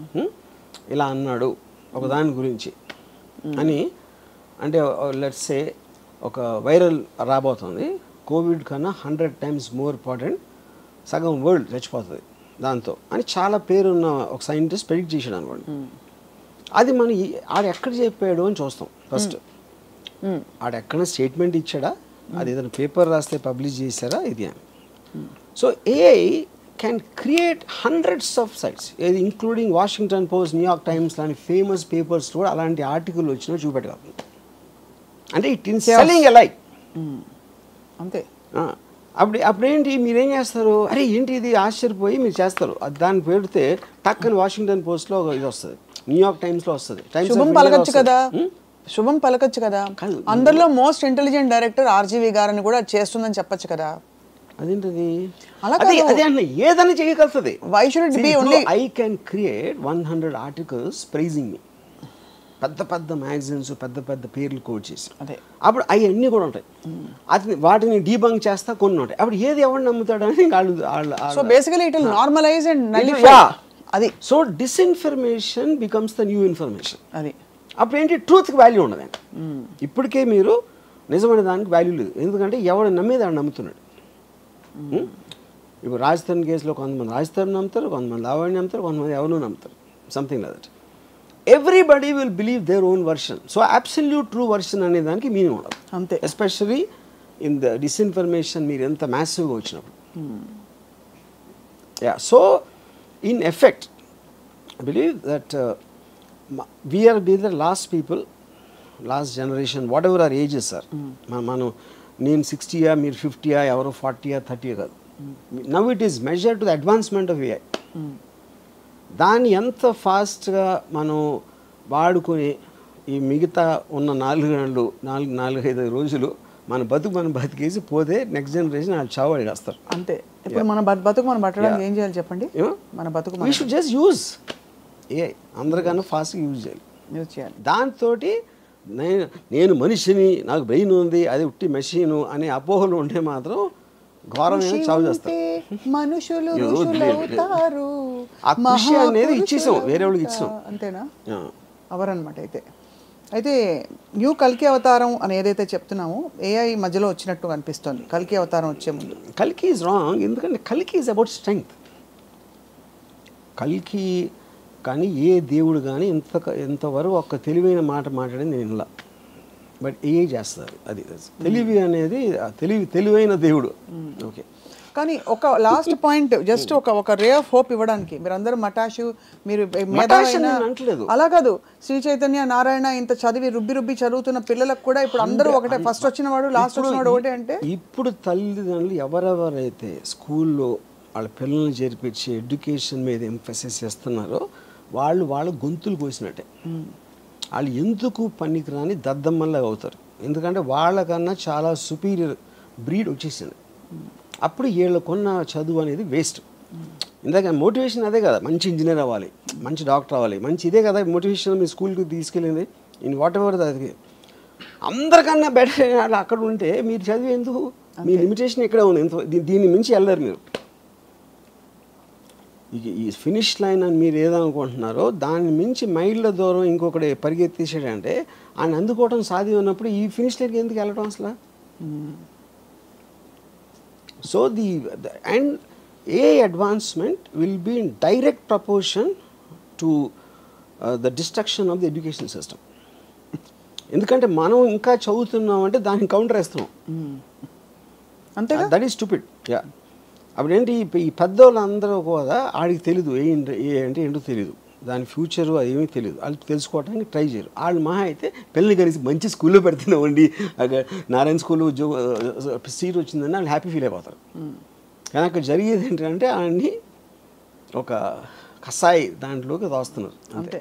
Speaker 2: ఇలా అన్నాడు ఒక దాని గురించి అని, అంటే లెట్స్ సే ఒక వైరల్ రాబోతుంది, కోవిడ్ కన్నా హండ్రెడ్ టైమ్స్ మోర్ ఇంపార్టెంట్, సగం వరల్డ్ చచ్చిపోతుంది దాంతో అని చాలా పేరున్న ఒక సైంటిస్ట్ ప్రెడిక్ట్ చేశాడు అనుకోండి. అది మనం ఆడ ఎక్కడ చెప్పాడు అని చూస్తాం ఫస్ట్. ఆడ ఎక్కడ స్టేట్మెంట్ ఇచ్చాడా, అది ఏదైనా పేపర్ రాస్తే పబ్లిష్ చేశారా, ఇది అని. So AI can create hundreds of sites, ఏది including Washington Post, New York Times లాంటి ఫేమస్ పేపర్స్ కూడా అలాంటి ఆర్టికల్ వచ్చినా చూపెట్టగలుగుతుంది. అంటే it in selling a like
Speaker 1: అంతే.
Speaker 2: అప్పుడు అప్పుడేంటి మీరేం చేస్తారు, అరే ఏంటి ఇది ఆశ్చర్యపోయి మీరు చేస్తారు. దాన్ని పెడితే టక్కని వాషింగ్టన్ పోస్ట్లో ఇది వస్తుంది, న్యూయార్క్ టైమ్స్లో వస్తుంది.
Speaker 1: శుభం పలకచ్చు కదా, శుభం పలకచ్చు కదా. అందరిలో మోస్ట్ ఇంటెలిజెంట్ డైరెక్టర్ ఆర్జీవి గారని కూడా చేస్తుందని చెప్పొచ్చు కదా.
Speaker 2: అదేంటది అదే అదే అన్న ఏదైనా చేయగలుగుతుంది.
Speaker 1: Why should it be only
Speaker 2: I can create one hundred articles praising me, పెద్ద పెద్ద మ్యాగజైన్స్ పెద్ద పెద్ద పేర్లు కోడ్ చేసి,
Speaker 1: అదే అప్పుడు
Speaker 2: అవన్నీ కూడా ఉంటాయి. అది వాటిని డీబంక్ చేస్తా కొన్ని ఉంటాయి. అప్పుడు ఏది ఎవరు నమ్ముతాడు అని వాళ్ళు.
Speaker 1: So basically it will normalise and nullify. అది
Speaker 2: so disinformation becomes the new information.
Speaker 1: అది
Speaker 2: అప్పుడు ఏంటి, ట్రూత్కి వాల్యూ ఉండదు. ఇప్పటికే మీరు నిజమైన దానికి వాల్యూ లేదు, ఎందుకంటే ఎవడు నమ్మేది ఆడు నమ్ముతున్నాడు. ఇప్పుడు రాజస్థాన్ కేసులో కొంతమంది రాజస్థాన్ నమ్ముతారు, కొంతమంది లావణ్య నమ్ముతారు, కొంతమంది ఎవరు నమ్ముతారు, something like that. Everybody will believe their own version. So absolute true version అనే దానికి మీనింగ్ ఉండదు అంతే. ఎస్పెషలీ ఇన్ ద డిస్ఇన్ఫర్మేషన్ మీరు ఎంత మ్యాసివ్గా వచ్చినప్పుడు. Yeah so in effect I believe that we're be the last people, last generation, whatever are ages sir. మనం నేను సిక్స్టీయా మీరు ఫిఫ్టీయా ఎవరో ఫార్టీయా థర్టీయా కాదు. Now it is measure to the advancement of AI. దాన్ని ఎంత ఫాస్ట్గా మనం వాడుకొని ఈ మిగతా ఉన్న నాలుగు గంటలు నాలుగు నాలుగు ఐదు రోజులు మన బతుకు మనం బతికేసి పోతే నెక్స్ట్ జనరేషన్ వాళ్ళు చావడి వేస్తారు.
Speaker 1: అంతే. ఇప్పుడు మన బతుకు మనం పట్టడానికి ఏం చేయాలి చెప్పండి? మన బతుకు
Speaker 2: we should just use AI, అందరికన్నా ఫాస్ట్గా యూజ్ చేయాలి.
Speaker 1: యూజ్ చేయాలి.
Speaker 2: దాంతో నేను నేను మనిషిని, నాకు బ్రెయిన్ ఉంది, అది ఉట్టి మెషిను అనే అపోహలు ఉంటే మాత్రం ఘోరమైన చావు చేస్తారు.
Speaker 1: మనుషులు
Speaker 2: ఆ కృషి అనేది ఇచ్చేసాం, వేరే వాళ్ళకి ఇచ్చాం.
Speaker 1: అంతేనా? అవరనమాట. అయితే అయితే న్యూ కల్కి అవతారం అని ఏదైతే చెప్తున్నామో ఏఐ మధ్యలో వచ్చినట్టు అనిపిస్తుంది కల్కి అవతారం వచ్చే ముందు.
Speaker 2: కల్కి ఈజ్ రాంగ్, ఎందుకంటే కల్కి ఈజ్ అబౌట్ స్ట్రెంగ్త్. కల్కి కానీ ఏ దేవుడు కానీ ఇంత ఇంతవరకు ఒక తెలివైన మాట మాట్లాడి నేను ఇలా, బట్ ఏఐ చేస్తారు. అది తెలివి అనేది తెలివి తెలివైన దేవుడు. ఓకే,
Speaker 1: కానీ ఒక లాస్ట్ పాయింట్ జస్ట్ ఒక ఒక రే ఆఫ్ హోప్ ఇవ్వడానికి మీరందరూ మటాషు మీరు
Speaker 2: అంటలేదు
Speaker 1: అలా కాదు. శ్రీ చైతన్య నారాయణ ఇంత చదివి రుబ్బి రుబ్బి చదువుతున్న పిల్లలకు కూడా ఇప్పుడు అందరూ ఒకటే, ఫస్ట్ వచ్చిన వాడు లాస్ట్ వచ్చిన వాడు ఒకటే. అంటే
Speaker 2: ఇప్పుడు తల్లిదండ్రులు ఎవరెవరైతే స్కూల్లో వాళ్ళ పిల్లల్ని చేర్పించి ఎడ్యుకేషన్ మీద ఎంఫసిస్ చేస్తున్నారో వాళ్ళు వాళ్ళ గొంతులు కోసినట్టే. వాళ్ళు ఎందుకు పనికిరాని దద్దమ్మల్లాగా అవుతారు, ఎందుకంటే వాళ్ళకన్నా చాలా సుపీరియర్ బ్రీడ్ వచ్చేసింది. అప్పుడు వీళ్ళకున్న చదువు అనేది వేస్ట్. ఇందాక మోటివేషన్ అదే కదా, మంచి ఇంజనీర్ అవ్వాలి, మంచి డాక్టర్ అవ్వాలి, మంచి ఇదే కదా మోటివేషన్ మీ స్కూల్కి తీసుకెళ్ళింది. ఇన్ వాట్ ఎవర్ అది అందరికన్నా బెటర్ అలా అక్కడ ఉంటే మీరు చదివి ఎందుకు? మీ లిమిటేషన్ ఇక్కడే ఉంది, ఎంత దీన్ని మించి వెళ్ళరు మీరు. ఈ ఫినిష్ లైన్ అని మీరు ఏదనుకుంటున్నారో దాన్ని మించి మైళ్ళ దూరం ఇంకొకటి పరిగెత్తేసాడంటే ఆయన అందుకోవడం సాధ్యం ఉన్నప్పుడు ఈ ఫినిష్ లైన్కి ఎందుకు వెళ్ళడం అసలు? So the and a advancement will be in direct proportion to the destruction of the education system. ఎందుకంటే మనం ఇంకా చదువుతున్నాం అంటే దాన్ని కౌంటర్ వేస్తున్నాం.
Speaker 1: అంతే,
Speaker 2: దట్ ఈస్ స్టూపిడ్. యా, అప్పుడేంటి ఈ పెద్దవాళ్ళందరూ కూడా ఆడికి తెలీదు ఏ ఏ అంటే ఏంటో తెలియదు, దాని ఫ్యూచరు అది ఏమీ తెలియదు, వాళ్ళు తెలుసుకోవడానికి ట్రై చేయరు. వాళ్ళు మహా అయితే పిల్లల్ని కలిసి మంచి స్కూల్లో పెడుతున్నామండి, అక్కడ నారాయణ స్కూల్లో ఉద్యోగ సీట్ వచ్చిందని వాళ్ళు హ్యాపీ ఫీల్ అయిపోతారు. కానీ అక్కడ జరిగేది ఏంటంటే ఆయన్ని ఒక కసాయి దాంట్లోకి దోస్తున్నారు. అంతే.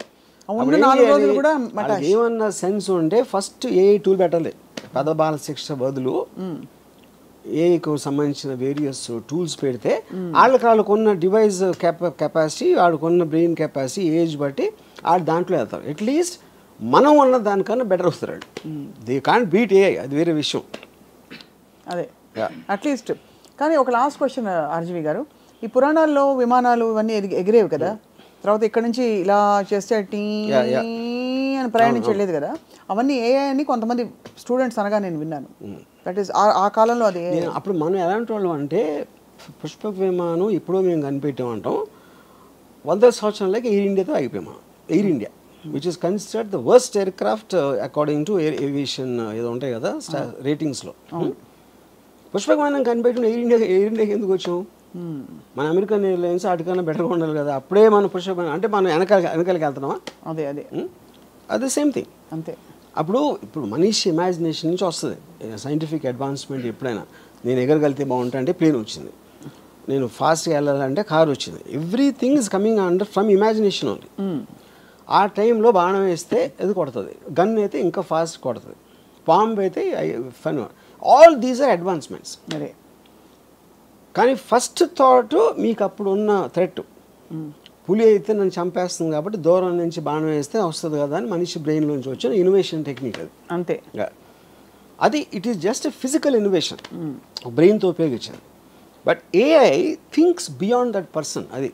Speaker 2: ఏమన్నా సెన్స్ ఉంటే ఫస్ట్ ఏ టూల్ పెట్టాలి. పెద్ద బాల శిక్ష బదులు ఏఐకి సంబంధించిన వేరియస్ టూల్స్ పెడితే వాళ్ళకి వాళ్ళకున్న డివైస్ కెపా కెపాసిటీ వాళ్ళకున్న బ్రెయిన్ కెపాసిటీ ఏజ్ బట్టి వాళ్ళు దాంట్లో వెళ్తారు. అట్లీస్ట్ మనం ఉన్న దానికన్నా బెటర్ వస్తారు. దే కాంట్ బీట్ ఏఐ, అది వేరే విషయం.
Speaker 1: అదే అట్లీస్ట్. కానీ ఒక లాస్ట్ క్వశ్చన్ ఆర్జీవి గారు, ఈ పురాణాల్లో విమానాలు ఇవన్నీ ఎగిరేవి కదా, తర్వాత ఇక్కడ నుంచి ఇలా చేస్తే టీ అని ప్రయాణించి వెళ్ళేది కదా, అవన్నీ ఏఐ అని కొంతమంది స్టూడెంట్స్ అనగా నేను విన్నాను. దట్ ఈస్ ఆ కాలంలో అది.
Speaker 2: అప్పుడు మనం ఎలాంటి వాళ్ళం అంటే పుష్పక విమానం ఎప్పుడో మేము కనిపెట్టామంటాం, వందల సంవత్సరాలకి ఎయిర్ ఇండియాతో అయిపోయాము. Air India which is considered the worst aircraft according to air aviation ఏదో ఉంటాయి కదా రేటింగ్స్లో. పుష్పక విమానం కనిపెట్టిన ఎయిర్ ఇండియా ఎయిర్ ఇండియాకి ఎందుకు వచ్చాం? మన అమెరికన్ ఎయిర్లైన్స్ వాటికన్నా బెటర్గా ఉండాలి కదా, అప్పుడే మన పుష్పక విమానం అంటే మనం వెనకాల వెనకాలకి వెళ్తున్నామా?
Speaker 1: అదే అదే
Speaker 2: అదే సేమ్ థింగ్.
Speaker 1: అంతే.
Speaker 2: అప్పుడు ఇప్పుడు మనిషి ఇమాజినేషన్ నుంచి వస్తుంది సైంటిఫిక్ అడ్వాన్స్మెంట్. ఎప్పుడైనా నేను ఎగరగలితే బాగుంటా అంటే ప్లేన్ వచ్చింది, నేను ఫాస్ట్గా వెళ్ళాలంటే కార్ వచ్చింది. Everything is coming under from imagination only. ఆ టైంలో బాణం వేస్తే అది కొడుతుంది, గన్ అయితే ఇంకా ఫాస్ట్ కొడుతుంది, బాంబ్ అయితే fun. All these are advancements.
Speaker 1: అదే.
Speaker 2: కానీ ఫస్ట్ థాట్ మీకు అప్పుడు ఉన్న థ్రెట్, పులి అయితే నన్ను చంపేస్తుంది కాబట్టి దూరం నుంచి బాణం వేస్తే వస్తుంది కదా అని మనిషి బ్రెయిన్లోంచి వచ్చిన ఇన్నోవేషన్ టెక్నిక్ అది.
Speaker 1: అంతే.
Speaker 2: అది it is just physical innovation, బ్రెయిన్తో ఉపయోగించాలి. But AI thinks beyond that person. అది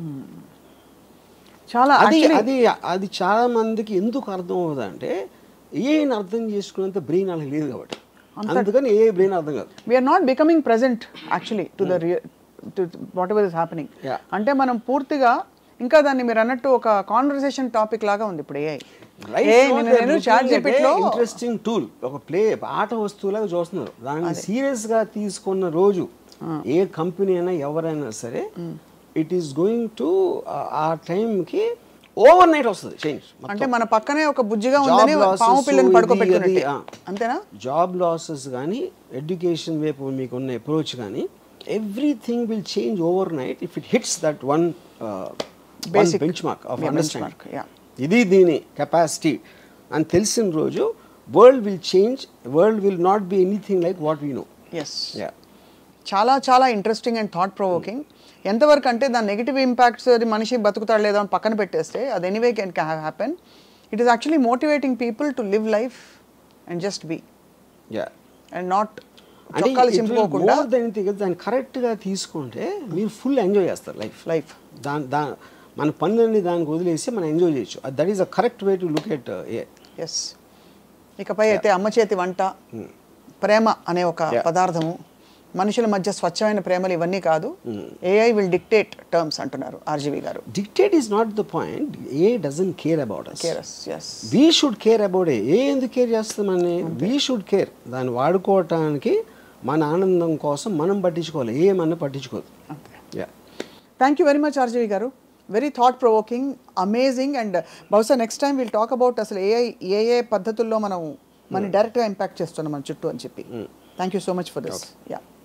Speaker 1: చాలా
Speaker 2: అది అది అది చాలా మందికి ఎందుకు అర్థం అవుతుంది అంటే ఏఐని అర్థం చేసుకునేంత బ్రెయిన్ వాళ్ళకి లేదు కాబట్టి, అందుకని ఏ బ్రెయిన్ అర్థం కాదు.
Speaker 1: We're not becoming present actually to the to whatever is happening. అంటే మనం పూర్తిగా ఇంకా దాన్ని మీరు అన్నట్టు ఒక కాన్వర్సేషన్ టాపిక్ లాగా ఉంది ఇప్పుడు ఏఐ. ఏ, నేను- నేను చాట్ జీపీటీలో
Speaker 2: ఇంట్రెస్టింగ్ టూల్, ఒక ప్లే ఆట వస్తువులాగా చూస్తున్నారు. దాన్ని సీరియస్ గా తీసుకున్న రోజు ఏ కంపెనీ అయినా ఎవరైనా సరే ఇట్ ఈస్ గోయింగ్ టు ఆ టైంకి ఓవర్ నైట్ వస్తుంది చేంజ్.
Speaker 1: అంటే మన పక్కనే ఒక బుజ్జిగా ఉందని పాము పిల్లని పడుకోబెట్టుకున్నట్టే, అంతేనా?
Speaker 2: జాబ్ లాసెస్ కానీ ఎడ్యుకేషన్ వైపు మీకు ఉన్న అప్రోచ్ కానీ everything will change overnight if it hits that one basic benchmark of understanding. ఇది దీని కెపాసిటీ అని తెలిసిన రోజు world will change, world will not be anything like what we know.
Speaker 1: Yes, చాలా చాలా ఇంట్రెస్టింగ్ అండ్ థాట్ ప్రొవోకింగ్. ఎంతవరకు అంటే దాని నెగిటివ్ ఇంపాక్ట్స్ మనిషి బతుకుతాడు లేదా అని పక్కన పెట్టేస్తే అది anyway can happen. It is actually motivating people to live life and just be and not చొక్కాలు చింపుకోకుండా.
Speaker 2: దాన్ని కరెక్ట్గా తీసుకుంటే మీరు ఫుల్ ఎంజాయ్ చేస్తారు లైఫ్
Speaker 1: లైఫ్
Speaker 2: దాని దా మన పనులన్నీ దానికి వదిలేసి మనం ఎంజాయ్ చేయొచ్చు. That is a correct way to look at.
Speaker 1: Yes. ఇకపై అయితే అమ్మ చేతి వంట, ప్రేమ అనే ఒక పదార్థము, మనుషుల మధ్య స్వచ్ఛమైన ప్రేమలు ఇవన్నీ కాదు, ఏఐ విల్ డిక్టేట్ టర్మ్స్ అంటున్నారు ఆర్జీవి గారు.
Speaker 2: Dictate is not the point. AI doesn't care about us.
Speaker 1: Care us, yes.
Speaker 2: We should care about AI. AI ఎందుకు కేర్ చేస్తామని? We should care. దాన్ని వాడుకోవటానికి మన ఆనందం కోసం మనం పట్టించుకోవాలి, ఏమన్నా పట్టించుకోదు.
Speaker 1: Thank you very much RGV గారు. Very thought provoking, amazing. And బహుశా next time will talk about అసలు ఏఐ ఏ ఏ పద్ధతుల్లో మనం మన డైరెక్ట్గా ఇంపాక్ట్ చేస్తున్నాం మన చుట్టూ అని చెప్పి. Thank you so much for this. Yeah.